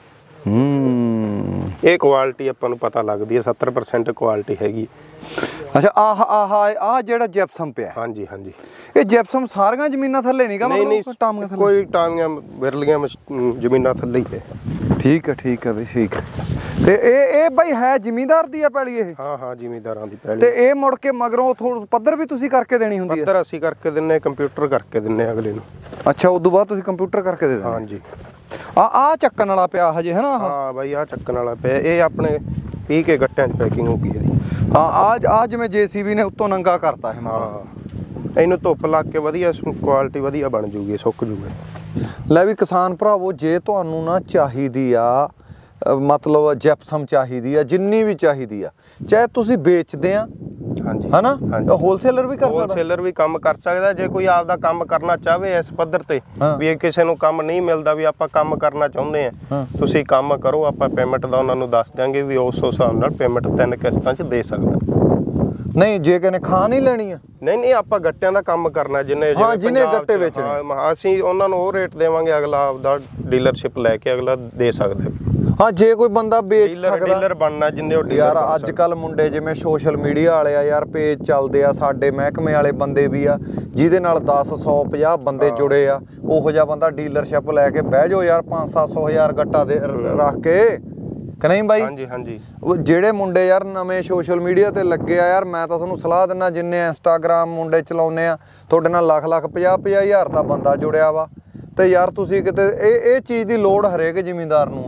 ਇਹ ਕੁਆਲਿਟੀ ਆਪਾਂ ਨੂੰ ਪਤਾ ਲੱਗਦੀ ਹੈ, 70% ਕੁਆਲਿਟੀ ਹੈਗੀ। ਅੱਛਾ ਆਹ ਜਿਹੜਾ ਜਿਪਸਮ ਪਿਆ? ਹਾਂਜੀ ਹਾਂਜੀ। ਇਹ ਜਿਪਸਮ ਸਾਰੀਆਂ ਜ਼ਮੀਨਾਂ ਥੱਲੇ ਨਹੀਂ ਗਾ? ਨਹੀਂ ਕੋਈ ਟਾਂਗੀਆਂ ਵਿਰਲੀਆਂ ਜ਼ਮੀਨਾਂ ਥੱਲੇ ਹੀ ਹੈ। ਠੀਕ ਹੈ ਬਈ ਠੀਕ ਹੈ। ਤੇ ਇਹ ਬਈ ਹੈ ਜ਼ਿਮੀਂਦਾਰ ਦੀ ਆ ਪੈਲੀ ਇਹ? ਹਾਂ ਜ਼ਿਮੀਂਦਾਰਾਂ ਦੀ ਪੈਲੀ। ਤੇ ਇਹ ਮੁੜ ਕੇ ਮਗਰੋਂ ਪੱਧਰ ਵੀ ਤੁਸੀਂ ਕਰਕੇ ਦੇਣੀ ਹੁੰਦੀ ਹੈ? ਪੱਧਰ ਅਸੀਂ ਕਰਕੇ ਦਿੰਨੇ, ਕੰਪਿਊਟਰ ਕਰਕੇ ਦਿੰਨੇ ਅਗਲੇ ਨੂੰ। ਅੱਛਾ ਉਦੋਂ ਬਾਅਦ ਤੁਸੀਂ ਕੰਪਿਊਟਰ ਕਰਕੇ ਦੇ ਦਿੰਦੇ? ਹਾਂਜੀ। ਆ ਚੱਕਣ ਵਾਲਾ ਪਿਆ ਹਜੇ ਹੈ ਨਾ? ਹਾਂ ਬਾਈ ਆ ਚੱਕਣ ਵਾਲਾ ਪਿਆ। ਇਹ ਆਪਣੇ ਪੀ ਕੇ ਗੱਟਿਆਂ 'ਚ ਪੈਕਿੰਗ ਹੋ ਗਈ ਇਹਦੀ। ਹਾਂ ਆ ਜਿਵੇਂ JCB ਨੇ ਉੱਤੋਂ ਨੰਗਾ ਕਰਤਾ ਹੈ। ਹਾਂ ਇਹਨੂੰ ਧੁੱਪ ਲੱਗ ਕੇ ਵਧੀਆ ਕੁਆਲਿਟੀ ਵਧੀਆ ਬਣ ਜੂਗੀ, ਸੁੱਕ ਜੂਗਾ। ਲੈ ਵੀ ਕਿਸਾਨ ਭਰਾਵੋ, ਜੇ ਤੁਹਾਨੂੰ ਨਾ ਚਾਹੀਦੀ ਆ ਮਤਲਬ ਜਿਪਸਮ ਚਾਹੀਦੀ ਆ, ਜਿੰਨੀ ਵੀ ਚਾਹੀਦੀ ਆ, ਚਾਹੇ ਤੁਸੀਂ ਵੇਚਦੇ ਆ ਹਾਂਜੀ ਹਨਾ, ਹੋਲਸੇਲਰ ਵੀ ਕਰ ਸਕਦਾ? ਹੋਲਸੇਲਰ ਵੀ ਕੰਮ ਕਰ ਸਕਦਾ। ਜੇ ਕੋਈ ਆਪਦਾ ਕੰਮ ਕਰਨਾ ਚਾਹਵੇ ਇਸ ਪੱਧਰ ਤੇ, ਵੀ ਇਹ ਕਿਸੇ ਨੂੰ ਕੰਮ ਨਹੀਂ ਮਿਲਦਾ, ਵੀ ਆਪਾਂ ਕੰਮ ਕਰਨਾ ਚਾਹੁੰਦੇ ਆ, ਤੁਸੀਂ ਕੰਮ ਕਰੋ, ਆਪਾਂ ਪੇਮੈਂਟ ਦਾ ਉਹਨਾਂ ਨੂੰ ਦੱਸ ਦਿਆਂਗੇ ਵੀ ਉਸ ਹਿਸਾਬ ਨਾਲ ਪੇਮੈਂਟ 3 ਕਿਸ਼ਤਾਂ 'ਚ ਦੇ ਸਕਦਾ। ਨਹੀਂ ਜੇ ਕਹਿੰਦੇ ਖਾਣ ਹੀ ਲੈਣੀ ਆ? ਨਹੀਂ ਆਪਾਂ ਗੱਟਿਆਂ ਦਾ ਕੰਮ ਕਰਨਾ। ਜਿਹਨੇ ਗੱਟੇ ਵੇਚਣੇ ਅਸੀਂ ਉਹਨਾਂ ਨੂੰ ਉਹ ਰੇਟ ਦੇਵਾਂਗੇ, ਅਗਲਾ ਆਪਦਾ ਡੀਲਰਸ਼ਿਪ ਲੈ ਕੇ ਅਗਲਾ ਦੇ ਸਕਦਾ। ਹਾਂ ਜੇ ਕੋਈ ਬੰਦਾ ਵੇਚ ਸਕਦਾ, ਡੀਲਰ ਬਣਨਾ ਜਿੰਨੇ ਉਹ ਯਾਰ ਅੱਜ ਕੱਲ ਮੁੰਡੇ ਜਿਵੇਂ ਸੋਸ਼ਲ ਮੀਡੀਆ ਵਾਲੇ ਆ ਯਾਰ, ਪੇਜ ਚੱਲਦੇ ਆ, ਸਾਡੇ ਮਹਿਕਮੇ ਵਾਲੇ ਬੰਦੇ ਵੀ ਆ ਜਿਹਦੇ ਨਾਲ 10 100 50 ਬੰਦੇ ਜੁੜੇ ਆ। ਉਹੋ ਜਿਹਾ ਬੰਦਾ ਡੀਲਰਸ਼ਿਪ ਲੈ ਕੇ ਬਹਿ ਜਾਓ ਯਾਰ, 500 700 ਗੱਟਾ ਦੇ ਰੱਖ ਕੇ, ਕਿ ਨਹੀਂ ਬਾਈ? ਹਾਂਜੀ। ਉਹ ਜਿਹੜੇ ਮੁੰਡੇ ਯਾਰ ਨਵੇਂ ਸੋਸ਼ਲ ਮੀਡੀਆ ਤੇ ਲੱਗੇ ਆ ਯਾਰ, ਮੈਂ ਤਾਂ ਤੁਹਾਨੂੰ ਸਲਾਹ ਦਿੰਦਾ, ਜਿੰਨੇ ਇੰਸਟਾਗ੍ਰਾਮ ਮੁੰਡੇ ਚਲਾਉਂਦੇ ਆ, ਤੁਹਾਡੇ ਨਾਲ ਲੱਖ 50 ਹਜ਼ਾਰ ਦਾ ਬੰਦਾ ਜੁੜਿਆ ਵਾ, ਤੇ ਯਾਰ ਤੁਸੀਂ ਕਿਤੇ ਇਹ ਚੀਜ਼ ਦੀ ਲੋੜ ਹਰੇਕ ਜ਼ਿਮੀਂਦਾਰ ਨੂੰ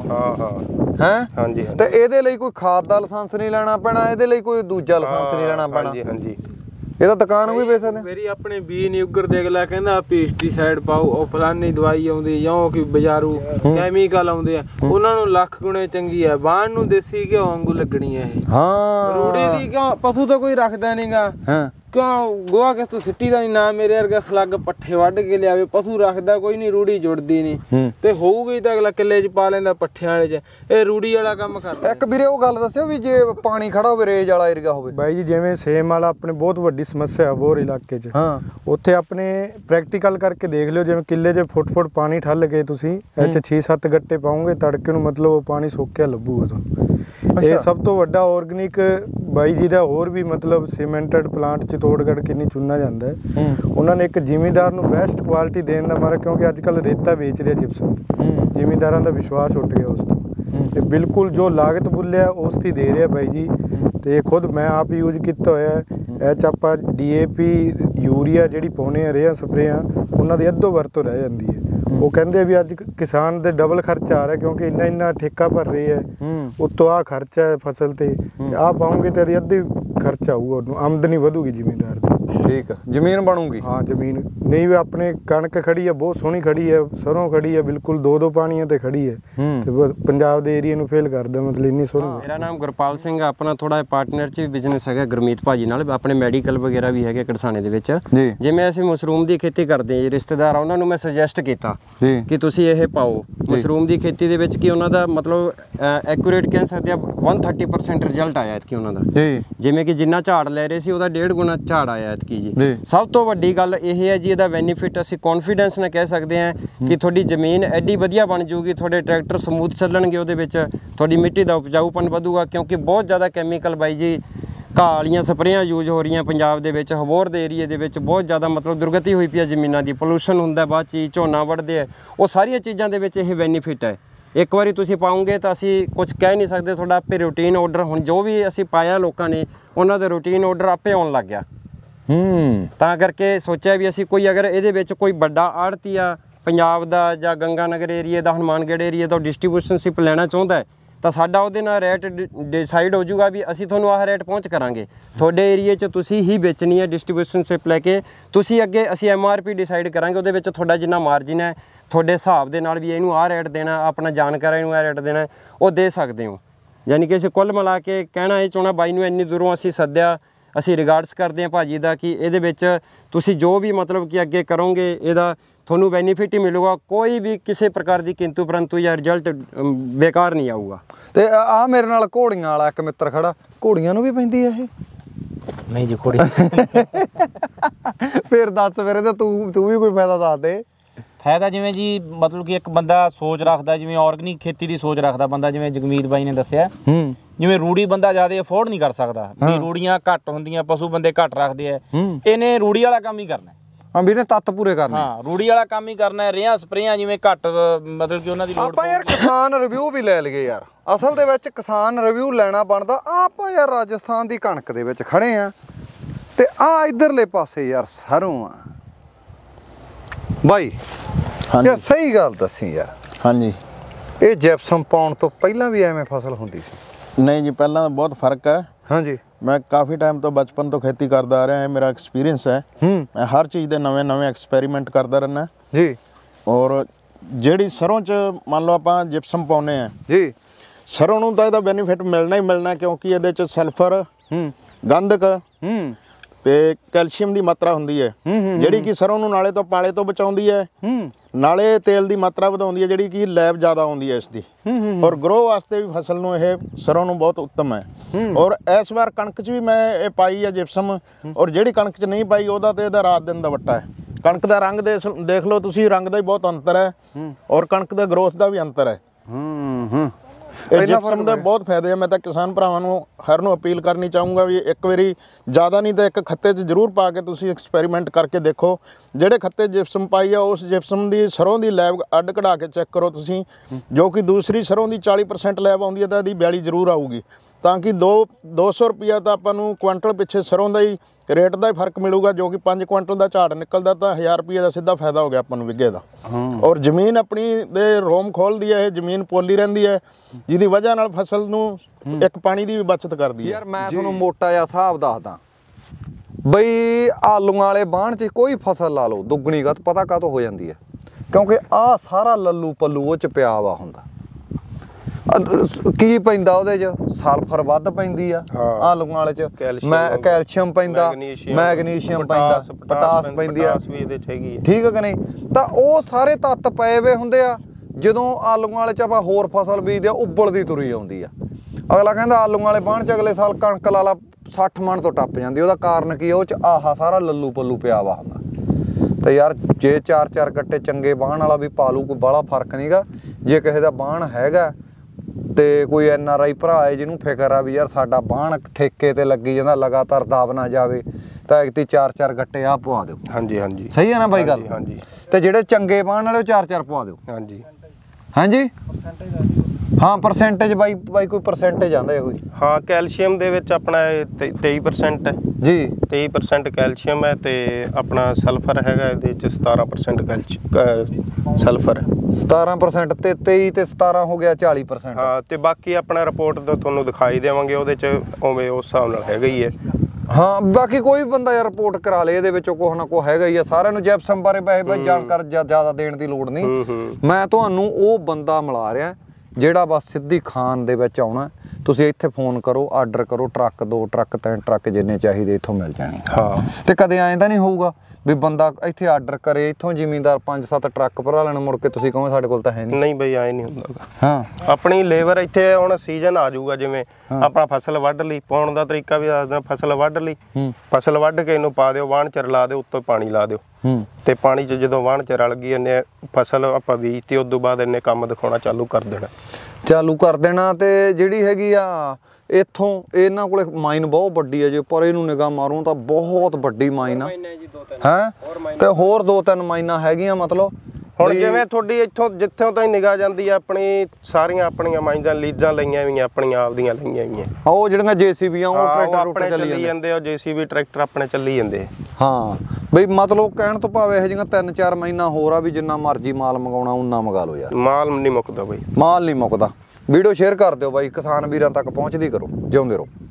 ਹੈ। ਹਾਂਜੀ। ਤੇ ਇਹਦੇ ਲਈ ਕੋਈ ਖਾਦ ਦਾ ਲਾਇਸੈਂਸ ਨਹੀਂ ਲੈਣਾ ਪੈਣਾ, ਇਹਦੇ ਲਈ ਕੋਈ ਦੂਜਾ ਲਾਇਸੈਂਸ ਨਹੀਂ ਲੈਣਾ ਪੈਣਾ। ਹਾਂਜੀ। ਇਹਦਾ ਦੁਕਾਨ ਵੀ ਵੇਚ ਸਕਦੇ? ਮੇਰੀ ਆਪਣੇ ਬੀ ਨਹੀਂ ਉੱਗਰ ਦੇਖ ਲੈ, ਕਹਿੰਦਾ ਪੈਸਟੀਸਾਈਡ ਪਾਓ, ਉਹ ਫਲਾਨੀ ਦਵਾਈ ਆਉਂਦੀ ਜਾਂ ਕਿ ਬਾਜ਼ਾਰੂ ਕੈਮੀਕਲ ਆਉਂਦੇ ਆ, ਉਹਨਾਂ ਨੂੰ ਲੱਖ ਗੁਣੇ ਚੰਗੀ ਆ। ਬਾਣ ਨੂੰ ਦੇਸੀ ਘਿਓ ਵਾਂਗੂ ਲੱਗਣੀ ਆ ਇਹ। ਹਾਂ ਰੂੜੀ ਦੀ ਕਿਉਂ? ਪਸ਼ੂ ਤਾਂ ਕੋਈ ਰੱਖਦਾ ਨਹੀਂਗਾ। ਕਿਉਂ ਗੋਹਾ ਕਿਸ ਤੋਂ ਸਿੱਟੀ ਦਾ ਨਹੀਂ ਨਾ, ਮੇਰੇ ਵਰਗਾ ਫਲੱਗ ਪੱਠੇ ਵੱਢ ਕੇ ਲਿਆਵੇ। ਪਸ਼ੂ ਰੱਖਦਾ ਕੋਈ ਨਹੀਂ, ਰੂੜੀ ਜੁੜਦੀ ਨਹੀਂ, ਤੇ ਹੋਊਗੀ ਤਾਂ ਅਗਲਾ ਕਿੱਲੇ 'ਚ ਪਾ ਲੈਂਦਾ ਪੱਠਿਆਂ ਵਾਲੇ 'ਚ। ਇਹ ਰੂੜੀ ਵਾਲਾ ਕੰਮ ਕਰਦਾ। ਇੱਕ ਵੀਰੇ ਉਹ ਗੱਲ ਦੱਸਿਓ ਵੀ ਜੇ ਪਾਣੀ ਖੜਾ ਹੋਵੇ, ਰੇਜ ਵਾਲਾ ਏਰੀਆ ਹੋਵੇ ਬਾਈ ਜੀ, ਜਿਵੇਂ ਸੇਮ ਵਾਲਾ ਆਪਣੇ ਬਹੁਤ ਵੱਡੀ ਸਮੱਸਿਆ ਬੋਰ ਇਲਾਕੇ 'ਚ। ਉੱਥੇ ਆਪਣੇ ਪ੍ਰੈਕਟੀਕਲ ਕਰਕੇ ਦੇਖ ਲਿਓ, ਜਿਵੇਂ ਕਿੱਲੇ 'ਚ ਫੁੱਟ ਪਾਣੀ ਠੱਲ ਕੇ ਤੁਸੀਂ ਇੱਥੇ 6-7 ਗੱਟੇ ਪਾਉਂਗੇ ਤੜਕੇ ਨੂੰ, ਮਤਲਬ ਉਹ ਪਾਣੀ ਸੁੱਕਿਆ ਲੱਭੂਗਾ ਤੁਹਾਨੂੰ। ਇਹ ਸਭ ਤੋਂ ਵੱਡਾ ਆਰਗੈਨਿਕ ਬਾਈ ਜੀ ਦਾ। ਹੋਰ ਵੀ ਮਤਲਬ ਸੀਮੈਂਟਡ ਪਲਾਂਟ 'ਚ ਤੋੜਗੜ ਕਿੰਨੀ ਚੁਣਨਾ ਜਾਂਦਾ ਹੈ। ਉਹਨਾਂ ਨੇ ਇੱਕ ਜ਼ਿਮੀਂਦਾਰ ਨੂੰ ਬੈਸਟ ਕੁਆਲਿਟੀ ਦੇਣ ਦਾ ਮਾਰਾ, ਕਿਉਂਕਿ ਅੱਜ ਕੱਲ ਰੇਤਾ ਵੇਚ ਰਿਹਾ ਜਿਪਸਮ, ਜ਼ਿਮੀਂਦਾਰਾਂ ਦਾ ਵਿਸ਼ਵਾਸ ਉੱਠ ਗਿਆ ਉਸ ਤੋਂ। ਤੇ ਬਿਲਕੁਲ ਜੋ ਲਾਗਤ ਬੁੱਲਿਆ ਉਸ ਦੀ ਦੇ ਰਿਹਾ ਬਾਈ ਜੀ। ਤੇ ਖੁਦ ਮੈਂ ਆਪ ਯੂਜ਼ ਕੀਤਾ ਹੋਇਆ। ਇਹ 'ਚ ਆਪਾਂ DAP ਯੂਰੀਆ ਜਿਹੜੀ ਪਾਉਣੇ ਆ, ਰੇਹਾਂ ਸਪਰੇਆਂ, ਉਹਨਾਂ ਦੀ ਅੱਧੋ ਵਰਤੋਂ ਰਹਿ ਜਾਂਦੀ ਹੈ। ਉਹ ਕਹਿੰਦੇ ਵੀ ਅੱਜ ਕਿਸਾਨ ਦੇ ਡਬਲ ਖਰਚਾ ਆ ਰਿਹਾ, ਕਿਉਂਕਿ ਇੰਨਾ ਠੇਕਾ ਭਰ ਰਹੇ ਹੈ, ਉੱਤੋਂ ਆਹ ਖਰਚਾ ਹੈ ਫਸਲ ਤੇ, ਆਹ ਪਾਉਂਗੇ ਤੇ ਇਹਦੀ ਅੱਧੀ ਖਰਚਾ ਆਊਗਾ, ਉਹਨੂੰ ਆਮਦਨੀ ਵਧੂਗੀ ਜ਼ਿਮੀਂਦਾਰ ਦੀ। ਠੀਕ ਆ, ਜ਼ਮੀਨ ਬਣੂਗੀ। ਹਾਂ ਜ਼ਮੀਨ ਨਹੀਂ ਵੀ ਆਪਣੇ ਕਣਕ ਖੜੀ ਹੈ, ਬਹੁਤ ਸੋਹਣੀ ਖੜੀ ਹੈ, ਸਰੋਂ ਖੜੀ ਹੈ, ਬਿਲਕੁਲ 2-2 ਪਾਣੀਆਂ ਤੇ ਖੜੀ ਹੈ, ਤੇ ਪੰਜਾਬ ਦੇ ਏਰੀਆ ਨੂੰ ਫੇਲ ਕਰਦਾ, ਮਤਲਬ ਇੰਨੀ ਸੋਹਣੀ। ਮੇਰਾ ਨਾਮ ਗੁਰਪਾਲ ਸਿੰਘ ਆ। ਆਪਣਾ ਥੋੜਾ ਪਾਰਟਨਰ 'ਚ ਵੀ ਬਿਜ਼ਨਸ ਹੈਗਾ ਗੁਰਮੀਤ ਭਾਜੀ ਨਾਲ। ਆਪਣੇ ਮੈਡੀਕਲ ਵਗੈਰਾ ਵੀ ਹੈਗੇ ਕੜਸਾਣੇ ਦੇ ਵਿੱਚ। ਜਿਵੇਂ ਅਸੀਂ ਮਸ਼ਰੂਮ ਦੀ ਖੇਤੀ ਕਰਦੇ ਹਾਂ, ਰਿਸ਼ਤੇਦਾਰ ਉਹਨਾਂ ਨੂੰ ਮੈਂ ਸੁਜੈਸਟ ਕੀਤਾ ਕਿ ਤੁਸੀਂ ਇਹ ਪਾਓ ਮਸ਼ਰੂਮ ਦੀ ਖੇਤੀ ਦੇ ਵਿੱਚ। ਕਿ ਉਹਨਾਂ ਦਾ ਮਤਲਬ ਐਕੂਰੇਟ ਕਹਿ ਸਕਦੇ ਆ 130% ਰਿਜ਼ਲਟ ਆਇਆ ਐਤਕੀ ਉਹਨਾਂ ਦਾ। ਜਿਵੇਂ ਕਿ ਜਿੰਨਾ ਝਾੜ ਲੈ ਰਹੇ ਸੀ, ਉਹਦਾ 1.5 ਗੁਣਾ ਝਾੜ ਆਇਆ ਐਤਕੀ ਜੀ। ਸਭ ਤੋਂ ਵੱਡੀ ਗੱਲ ਇਹ ਹੈ ਜੀ, ਇਹਦਾ ਬੈਨੀਫਿਟ ਅਸੀਂ ਕੌਨਫੀਡੈਂਸ ਨਾਲ ਕਹਿ ਸਕਦੇ ਹਾਂ ਕਿ ਤੁਹਾਡੀ ਜ਼ਮੀਨ ਐਡੀ ਵਧੀਆ ਬਣ ਜੂਗੀ, ਤੁਹਾਡੇ ਟਰੈਕਟਰ ਸਮੂਥ ਚੱਲਣਗੇ ਉਹਦੇ ਵਿੱਚ, ਤੁਹਾਡੀ ਮਿੱਟੀ ਦਾ ਉਪਜਾਊਪਨ ਵਧੂਗਾ। ਕਿਉਂਕਿ ਬਹੁਤ ਜ਼ਿਆਦਾ ਕੈਮੀਕਲ ਬਾਈ ਜੀ, ਘਾਹ ਵਾਲੀਆਂ ਸਪਰੇਆਂ ਯੂਜ਼ ਹੋ ਰਹੀਆਂ ਪੰਜਾਬ ਦੇ ਵਿੱਚ। ਹਬੋਰ ਦੇ ਏਰੀਏ ਦੇ ਵਿੱਚ ਬਹੁਤ ਜ਼ਿਆਦਾ ਮਤਲਬ ਦੁਰਗਤੀ ਹੋਈ ਪਈ ਹੈ ਜ਼ਮੀਨਾਂ ਦੀ। ਪੋਲੂਸ਼ਨ ਹੁੰਦਾ, ਬਾਅਦ 'ਚ ਝੋਨਾ ਵੱਢਦੇ ਆ, ਉਹ ਸਾਰੀਆਂ ਚੀਜ਼ਾਂ ਦੇ ਵਿੱਚ ਇਹ ਬੈਨੀਫਿਟ ਹੈ। ਇੱਕ ਵਾਰੀ ਤੁਸੀਂ ਪਾਉਂਗੇ ਤਾਂ ਅਸੀਂ ਕੁਝ ਕਹਿ ਨਹੀਂ ਸਕਦੇ, ਤੁਹਾਡਾ ਆਪੇ ਰੂਟੀਨ ਆਰਡਰ ਹੁਣ ਜੋ ਵੀ ਅਸੀਂ ਪਾਇਆ ਲੋਕਾਂ ਨੇ ਉਹਨਾਂ ਦੇ ਰੂਟੀਨ ਆਰਡਰ ਆਪੇ ਆਉਣ ਲੱਗ ਗਿਆ। ਤਾਂ ਕਰਕੇ ਸੋਚਿਆ ਵੀ ਅਸੀਂ ਕੋਈ ਅਗਰ ਇਹਦੇ ਵਿੱਚ ਕੋਈ ਵੱਡਾ ਆੜ੍ਹਤੀ ਆ ਪੰਜਾਬ ਦਾ ਜਾਂ ਗੰਗਾਨਗਰ ਏਰੀਏ ਦਾ, ਹਨੂੰਮਾਨਗੜ੍ਹ ਏਰੀਏ ਦਾ ਡਿਸਟ੍ਰੀਬਿਊਸ਼ਨਸ਼ਿਪ ਲੈਣਾ ਚਾਹੁੰਦਾ ਹੈ ਤਾਂ ਸਾਡਾ ਉਹਦੇ ਨਾਲ ਰੇਟ ਡਿਸਾਈਡ ਹੋ ਜਾਊਗਾ ਵੀ ਅਸੀਂ ਤੁਹਾਨੂੰ ਆਹ ਰੇਟ ਪਹੁੰਚ ਕਰਾਂਗੇ, ਤੁਹਾਡੇ ਏਰੀਏ 'ਚ ਤੁਸੀਂ ਹੀ ਵੇਚਣੀ ਹੈ ਡਿਸਟ੍ਰੀਬਿਊਸ਼ਨਸ਼ਿਪ ਲੈ ਕੇ, ਤੁਸੀਂ ਅੱਗੇ ਅਸੀਂ MRP ਡਿਸਾਈਡ ਕਰਾਂਗੇ, ਉਹਦੇ ਵਿੱਚ ਤੁਹਾਡਾ ਜਿੰਨਾ ਮਾਰਜਿਨ ਹੈ ਤੁਹਾਡੇ ਹਿਸਾਬ ਦੇ ਨਾਲ ਵੀ ਇਹਨੂੰ ਆਹ ਰੇਟ ਦੇਣਾ, ਆਪਣਾ ਜਾਣਕਾਰਾਂ ਨੂੰ ਆਹ ਰੇਟ ਦੇਣਾ, ਉਹ ਦੇ ਸਕਦੇ ਹੋ। ਯਾਨੀ ਕਿ ਅਸੀਂ ਕੁੱਲ ਮਿਲਾ ਕੇ ਕਹਿਣਾ ਇਹ ਚਾਹੁੰਦਾ ਬਾਈ ਨੂੰ ਇੰਨੀ ਦੂਰੋਂ ਅਸੀਂ ਸੱਦਿਆ, ਅਸੀਂ ਰਿਗਾਰਡਸ ਕਰਦੇ ਹਾਂ ਭਾਜੀ ਦਾ ਕਿ ਇਹਦੇ ਵਿੱਚ ਤੁਸੀਂ ਜੋ ਵੀ ਮਤਲਬ ਕਿ ਅੱਗੇ ਕਰੋਗੇ ਇਹਦਾ ਤੁਹਾਨੂੰ ਬੈਨੀਫਿਟ ਹੀ ਮਿਲੂਗਾ, ਕੋਈ ਵੀ ਕਿਸੇ ਪ੍ਰਕਾਰ ਦੀ ਕਿੰਤੂ ਪਰੰਤੂ ਜਾਂ ਰਿਜ਼ਲਟ ਬੇਕਾਰ ਨਹੀਂ ਆਊਗਾ। ਤੇ ਆ ਮੇਰੇ ਨਾਲ ਘੋੜੀਆਂ ਵਾਲਾ ਇੱਕ ਮਿੱਤਰ ਖੜਾ, ਘੋੜੀਆਂ ਨੂੰ ਵੀ ਪੈਂਦੀ ਹੈ ਇਹ? ਨਹੀਂ ਜੀ ਘੋੜੀ ਫਿਰ ਦੱਸ ਫਿਰ ਇਹਦਾ ਤੂੰ ਵੀ ਕੋਈ ਫਾਇਦਾ ਦੱਸ ਦੇ। ਫਾਇਦਾ ਜਿਵੇਂ ਜੀ ਮਤਲਬ ਕਿ ਇੱਕ ਬੰਦਾ ਸੋਚ ਰੱਖਦਾ, ਜਿਵੇਂ ਆਰਗੈਨਿਕ ਖੇਤੀ ਦੀ ਸੋਚ ਰੱਖਦਾ ਬੰਦਾ, ਜਿਵੇਂ ਜਗਮੀਤ ਬਾਈ ਨੇ ਦੱਸਿਆ, ਜਿਵੇਂ ਰੂੜੀ ਬੰਦਾ ਜ਼ਿਆਦਾ ਅਫੋਰਡ ਨਹੀਂ ਕਰ ਸਕਦਾ, ਵੀ ਰੂੜੀਆਂ ਘੱਟ ਹੁੰਦੀਆਂ, ਪਸ਼ੂ ਬੰਦੇ ਘੱਟ ਰੱਖਦੇ ਆ, ਇਹਨੇ ਰੂੜੀ ਵਾਲਾ ਕੰਮ ਹੀ ਕਰਨਾ। ਹਾਂ ਵੀ ਇਹਨੇ ਤੱਤ ਪੂਰੇ ਕਰਨੇ। ਹਾਂ ਰੂੜੀ ਵਾਲਾ ਕੰਮ ਹੀ ਕਰਨਾ ਹੈ, ਰੇਹਾਂ ਸਪਰੇਆਂ ਜਿਵੇਂ ਘੱਟ ਮਤਲਬ ਕਿ ਉਹਨਾਂ ਦੀ ਲੋੜ। ਆਪਾਂ ਯਾਰ ਕਿਸਾਨ ਰਿਵਿਊ ਵੀ ਲੈ ਲਈਏ ਯਾਰ, ਅਸਲ ਦੇ ਵਿੱਚ ਕਿਸਾਨ ਰਿਵਿਊ ਲੈਣਾ ਬਣਦਾ। ਆਪਾਂ ਯਾਰ ਰਾਜਸਥਾਨ ਦੀ ਕਣਕ ਦੇ ਵਿੱਚ ਖੜੇ ਆ ਤੇ ਆ ਇਧਰਲੇ ਪਾਸੇ ਯਾਰ ਸਰੋਂ ਆ ਬਾਈ। ਯਾਰ ਸਹੀ ਗੱਲ ਦੱਸੀ ਯਾਰ। ਹਾਂਜੀ, ਇਹ ਜਿਪਸਮ ਪਾਉਣ ਤੋਂ ਪਹਿਲਾਂ ਵੀ ਐਵੇਂ ਫਸਲ ਹੁੰਦੀ ਸੀ? ਨਹੀਂ ਜੀ, ਪਹਿਲਾਂ ਬਹੁਤ ਫਰਕ ਹੈ। ਹਾਂਜੀ, ਮੈਂ ਕਾਫੀ ਟਾਈਮ ਤੋਂ ਬਚਪਨ ਤੋਂ ਖੇਤੀ ਕਰਦਾ ਆ ਰਿਹਾ ਹਾਂ, ਮੇਰਾ ਐਕਸਪੀਰੀਅੰਸ ਹੈ। ਮੈਂ ਹਰ ਚੀਜ਼ ਦੇ ਨਵੇਂ ਐਕਸਪੈਰੀਮੈਂਟ ਕਰਦਾ ਰਹਿਣਾ ਜੀ। ਔਰ ਜਿਹੜੀ ਸਰੋਂ 'ਚ ਮੰਨ ਲਓ ਆਪਾਂ ਜਿਪਸਮ ਪਾਉਂਦੇ ਆ ਜੀ, ਸਰੋਂ ਨੂੰ ਤਾਂ ਇਹਦਾ ਬੈਨੀਫਿਟ ਮਿਲਣਾ ਹੀ ਮਿਲਣਾ, ਕਿਉਂਕਿ ਇਹਦੇ 'ਚ ਸਲਫਰ, ਗੰਧਕ ਤੇ ਕੈਲਸ਼ੀਅਮ ਦੀ ਮਾਤਰਾ ਹੁੰਦੀ ਹੈ, ਜਿਹੜੀ ਕਿ ਸਰੋਂ ਨੂੰ ਨਾਲੇ ਤੋਂ ਪਾਲੇ ਤੋਂ ਬਚਾਉਂਦੀ ਹੈ, ਨਾਲੇ ਤੇਲ ਦੀ ਮਾਤਰਾ ਵਧਾਉਂਦੀ ਹੈ, ਜਿਹੜੀ ਕਿ ਲੈਬ ਜ਼ਿਆਦਾ ਆਉਂਦੀ ਹੈ ਇਸ ਦੀ। ਔਰ ਗਰੋ ਵਾਸਤੇ ਵੀ ਫਸਲ ਨੂੰ ਇਹ ਸਰੋਂ ਨੂੰ ਬਹੁਤ ਉੱਤਮ ਹੈ। ਔਰ ਇਸ ਵਾਰ ਕਣਕ 'ਚ ਵੀ ਮੈਂ ਇਹ ਪਾਈ ਹੈ ਜਿਪਸਮ, ਔਰ ਜਿਹੜੀ ਕਣਕ 'ਚ ਨਹੀਂ ਪਾਈ ਉਹਦਾ ਤੇ ਇਹਦਾ ਰਾਤ ਦਿਨ ਦਾ ਵੱਟਾ ਹੈ। ਕਣਕ ਦਾ ਰੰਗ ਦੇਖ ਲਓ ਤੁਸੀਂ, ਰੰਗ ਦਾ ਹੀ ਬਹੁਤ ਅੰਤਰ ਹੈ, ਔਰ ਕਣਕ ਦਾ ਗਰੋਥ ਦਾ ਵੀ ਅੰਤਰ ਹੈ। ਇਹ ਜਿਪਸਮ ਦੇ ਬਹੁਤ ਫਾਇਦੇ ਆ। ਮੈਂ ਤਾਂ ਕਿਸਾਨ ਭਰਾਵਾਂ ਨੂੰ ਹਰ ਨੂੰ ਅਪੀਲ ਕਰਨੀ ਚਾਹੂੰਗਾ ਵੀ ਇੱਕ ਵਾਰੀ ਜ਼ਿਆਦਾ ਨਹੀਂ ਤਾਂ ਇੱਕ ਖੱਤੇ 'ਚ ਜ਼ਰੂਰ ਪਾ ਕੇ ਤੁਸੀਂ ਐਕਸਪੈਰੀਮੈਂਟ ਕਰਕੇ ਦੇਖੋ। ਜਿਹੜੇ ਖੱਤੇ ਜਿਪਸਮ ਪਾਈ ਆ ਉਸ ਜਿਪਸਮ ਦੀ ਸਰੋਂ ਦੀ ਲੈਬ ਅੱਡ ਕਢਾ ਕੇ ਚੈੱਕ ਕਰੋ ਤੁਸੀਂ, ਜੋ ਕਿ ਦੂਸਰੀ ਸਰੋਂ ਦੀ 40% ਲੈਬ ਆਉਂਦੀ ਹੈ ਤਾਂ ਇਹਦੀ 42 ਜ਼ਰੂਰ ਆਊਗੀ, ਤਾਂ ਕਿ 200 ਰੁਪਈਆ ਤਾਂ ਆਪਾਂ ਨੂੰ ਕੁਆਂਟਲ ਪਿੱਛੇ ਸਰੋਂ ਦਾ ਹੀ ਰੇਟ ਦਾ ਹੀ ਫਰਕ ਮਿਲੂਗਾ, ਜੋ ਕਿ 5 ਕੁਆਂਟਲ ਦਾ ਝਾੜ ਨਿਕਲਦਾ ਤਾਂ 1000 ਰੁਪਏ ਦਾ ਸਿੱਧਾ ਫਾਇਦਾ ਹੋ ਗਿਆ ਆਪਾਂ ਨੂੰ ਵਿੱਗੇ ਦਾ। ਔਰ ਜ਼ਮੀਨ ਆਪਣੀ ਦੇ ਰੋਮ ਖੋਲਦੀ ਹੈ, ਇਹ ਜ਼ਮੀਨ ਪੋਲੀ ਰਹਿੰਦੀ ਹੈ, ਜਿਹਦੀ ਵਜ੍ਹਾ ਨਾਲ ਫਸਲ ਨੂੰ ਇੱਕ ਪਾਣੀ ਦੀ ਵੀ ਬਚਤ ਕਰਦੀ ਹੈ। ਯਾਰ ਮੈਂ ਤੁਹਾਨੂੰ ਮੋਟਾ ਜਿਹਾ ਹਿਸਾਬ ਦੱਸਦਾ ਬਈ, ਆਲੂਆਂ ਵਾਲੇ ਬਾਣ 'ਚ ਕੋਈ ਫਸਲ ਲਾ ਲਓ ਦੁੱਗਣੀ ਗਤ ਪਤਾ ਕਾਹਤੋਂ ਹੋ ਜਾਂਦੀ ਹੈ, ਕਿਉਂਕਿ ਆਹ ਸਾਰਾ ਲੱਲੂ ਪੱਲੂ ਉਹ 'ਚ ਪਿਆ ਵਾ ਹੁੰਦਾ। ਕੀ ਪੈਂਦਾ ਉਹਦੇ 'ਚ? ਸਲਫਰ ਵੱਧ ਪੈਂਦੀ ਆ ਆਲੂਆਂ ਵਾਲੇ 'ਚ, ਕੈਲਸ਼ੀਅਮ ਪੈਂਦਾ, ਮੈਗਨੀਸ਼ੀਅਮ ਪੈਂਦਾ, ਪੋਟਾਸ ਪੈਂਦੀ ਆ, ਠੀਕ ਹੈ ਕਿ ਨਹੀਂ? ਤਾਂ ਉਹ ਸਾਰੇ ਤੱਤ ਪਏ ਵੇ ਹੁੰਦੇ ਆ। ਜਦੋਂ ਆਲੂਆਂ ਵਾਲੇ 'ਚ ਆਪਾਂ ਹੋਰ ਫਸਲ ਬੀਜਦੇ ਆ ਉਬਲਦੀ ਤੁਰੀ ਆਉਂਦੀ ਆ। ਅਗਲਾ ਕਹਿੰਦਾ ਆਲੂਆਂ ਵਾਲੇ ਬਾਣ 'ਚ ਅਗਲੇ ਸਾਲ ਕਣਕ ਲਾ ਲਾ 60 ਮਣ ਤੋਂ ਟੱਪ ਜਾਂਦੀ, ਉਹਦਾ ਕਾਰਨ ਕੀ ਆ? ਉਹ 'ਚ ਆਹਾ ਸਾਰਾ ਲੱਲੂ ਪੱਲੂ ਪਿਆ ਵਾ ਹੁੰਦਾ। ਤੇ ਯਾਰ ਜੇ 4-4 ਗੱਟੇ ਚੰਗੇ ਬਾਣ ਵਾਲਾ ਵੀ ਪਾ ਲੂ, ਕੋਈ ਬਾਹਲਾ ਫਰਕ ਨਹੀਂਗਾ। ਜੇ ਕਿਸੇ ਦਾ ਬਾਣ ਹੈਗਾ ਤੇ ਕੋਈ NRI ਭਰਾ ਹੈ ਜਿਹਨੂੰ ਫਿਕਰ ਆ ਵੀ ਯਾਰ ਸਾਡਾ ਬਾਣ ਠੇਕੇ ਤੇ ਲੱਗੀ ਜਾਂਦਾ, ਲਗਾਤਾਰ ਦਾਬ ਨਾ ਜਾਵੇ, ਤਾਂ ਇੱਕ ਤੀ 4-4 ਗੱਟੇ ਆ ਪਵਾ ਦਿਓ। ਹਾਂਜੀ ਹਾਂਜੀ, ਸਹੀ ਹੈ ਨਾ ਬਾਈ ਗੱਲ? ਹਾਂਜੀ। ਤੇ ਜਿਹੜੇ ਚੰਗੇ ਬਾਣ ਵਾਲੇ ਉਹ 4-4 ਪਵਾ ਦਿਓ। ਹਾਂਜੀ ਹਾਂਜੀ, ਹਾਂ ਪਰਸੈਂਟੇਜ ਬਾਈ ਕੋਈ ਪਰਸੈਂਟੇਜ ਆਂਦਾ ਹੈ ਕੋਈ? ਹਾਂ, ਕੈਲਸ਼ੀਅਮ ਦੇ ਵਿੱਚ ਆਪਣਾ 23% ਹੈ ਜੀ, 23% ਕੈਲਸ਼ੀਅਮ ਹੈ, ਤੇ ਆਪਣਾ ਸਲਫਰ ਹੈਗਾ ਇਹਦੇ ਵਿੱਚ 17% ਸਲਫਰ ਹੈ। 17% ਤੇ 23 ਤੇ 17 ਹੋ ਗਿਆ 40%। ਹਾਂ, ਤੇ ਬਾਕੀ ਆਪਣਾ ਰਿਪੋਰਟ ਤੋਂ ਤੁਹਾਨੂੰ ਦਿਖਾਈ ਦੇਵਾਂਗੇ, ਉਹਦੇ 'ਚ ਉਵੇਂ ਉਸ ਹਿਸਾਬ ਨਾਲ ਹੈਗਾ ਹੀ ਹੈ। ਹਾਂ, ਬਾਕੀ ਕੋਈ ਬੰਦਾ ਯਾਰ ਰਿਪੋਰਟ ਕਰਾ ਲੇ, ਇਹਦੇ ਵਿੱਚੋਂ ਕੁਛ ਨਾ ਕੁਛ ਹੈਗਾ ਹੀ ਆ। ਸਾਰਿਆਂ ਨੂੰ ਜਿਪਸਮ ਬਾਰੇ ਵੈਸੇ ਜਾਣਕਾਰੀ ਜ਼ਿਆਦਾ ਦੇਣ ਦੀ ਲੋੜ ਨਹੀਂ। ਮੈਂ ਤੁਹਾਨੂੰ ਉਹ ਬੰਦਾ ਮਿਲਾ ਰਿਹਾ ਜਿਹੜਾ ਬਸ ਸਿੱਧੀ ਖਾਨ ਦੇ ਵਿੱਚ ਆਉਣਾ। ਤੁਸੀਂ ਇੱਥੇ ਫੋਨ ਕਰੋ, ਆਰਡਰ ਕਰੋ, ਟਰੱਕ 2 ਟਰੱਕ 3 ਟਰੱਕ ਜਿੰਨੇ ਚਾਹੀਦੇ ਇੱਥੋਂ ਮਿਲ ਜਾਣੇ। ਹਾਂ, ਤੇ ਕਦੇ ਐਂ ਤਾਂ ਨਹੀਂ ਹੋਊਗਾ ਵੀ ਬੰਦਾ ਇੱਥੇ ਆਰਡਰ ਕਰੇ, ਇੱਥੋਂ ਜ਼ਿਮੀਂਦਾਰ 5-7 ਟਰੱਕ ਭਰਾ ਲੈਣ, ਮੁੜ ਕੇ ਤੁਸੀਂ ਕਹੋ ਸਾਡੇ ਕੋਲ ਤਾਂ ਹੈ ਨਹੀਂ। ਨਹੀਂ ਬਈ, ਐ ਨਹੀਂ ਹੁੰਦਾ। ਹਾਂ, ਆਪਣੀ ਲੇਬਰ ਇੱਥੇ ਹੁਣ ਸੀਜ਼ਨ ਆ ਜਾਊਗਾ, ਜਿਵੇਂ ਆਪਣਾ ਫਸਲ ਵੱਢ ਲਈ, ਪਾਉਣ ਦਾ ਤਰੀਕਾ ਵੀ ਦੱਸਦਾ। ਫਸਲ ਵੱਢ ਲਈ, ਫਸਲ ਵੱਢ ਕੇ ਇਹਨੂੰ ਪਾ ਦਿਓ, ਵਾਹਣ ਚ ਰਲਾ ਦਿਓ, ਉੱਤੋਂ ਪਾਣੀ ਲਾ ਦਿਓ, ਤੇ ਪਾਣੀ 'ਚ ਜਦੋਂ ਵਾਹਣ ਚ ਰਲ ਗਈ ਇਹਨੇ ਫਸਲ ਆਪਾਂ ਬੀਜ ਤੇ ਉਸ ਤੋਂ ਬਾਅਦ ਇਹਨੇ ਕੰਮ ਦਿਖਾਉਣਾ ਚਾਲੂ ਕਰ ਦੇਣਾ। ਤੇ ਜਿਹੜੀ ਹੈਗੀ ਆ ਇੱਥੋਂ ਇਹਨਾਂ ਕੋਲੇ ਮਾਈਨ ਬਹੁਤ ਵੱਡੀ ਹੈ, ਜੇ ਪਰ ਇਹਨੂੰ ਨਿਗਾਹ ਮਾਰੋ ਤਾਂ ਬਹੁਤ ਵੱਡੀ ਮਾਈਨ ਆ ਹੈ, ਤੇ ਹੋਰ 2-3 ਮਾਈਨਾਂ ਹੈਗੀਆਂ। ਮਤਲਬ ਹੁਣ ਜਿਵੇਂ ਤੁਹਾਡੀ ਇੱਥੋਂ ਜਿੱਥੋਂ ਤਾਈਂ ਨਿਗਾਹ ਜਾਂਦੀ ਆ ਆਪਣੀ ਸਾਰੀਆਂ ਆਪਣੀਆਂ ਮਾਈਂਜਾਂ ਲੀਜ਼ਾਂ ਲਈਆਂ ਵੀਆਂ ਆਪਣੀਆਂ ਆਪਦੀਆਂ ਲਈਆਂ ਵੀਆਂ ਉਹ ਜਿਹੜੀਆਂ ਜੀਸੀਬੀਆਂ ਉਹ ਟਰੈਕਟਰ ਆਪਣੇ ਚੱਲੀ ਜਾਂਦੇ ਆ ਜੀਸੀਬੀ ਟਰੈਕਟਰ ਆਪਣੇ ਚੱਲੀ ਜਾਂਦੇ। ਹਾਂ ਬਈ ਮਤਲਬ ਕਹਿਣ ਤੋਂ ਭਾਵੇਂ ਇਹ ਜਿਹੀਆਂ 3-4 ਮਹੀਨਾ ਹੋਰ ਆ ਵੀ ਜਿੰਨਾ ਮਰਜ਼ੀ ਮਾਲ ਮੰਗਾਉਣਾ ਉਨਾ ਮੰਗਾ ਲਓ ਯਾਰ, ਮਾਲ ਨਹੀਂ ਮੁੱਕਦਾ ਬਈ, ਮਾਲ ਨਹੀਂ ਮੁੱਕਦਾ। ਵੀਡੀਓ ਸ਼ੇਅਰ ਕਰ ਦਿਓ ਬਾਈ, ਕਿਸਾਨ ਵੀਰਾਂ ਤੱਕ ਪਹੁੰਚਦੀ ਕਰੋ। ਜਿਉਂਦੇ ਰਹੋ।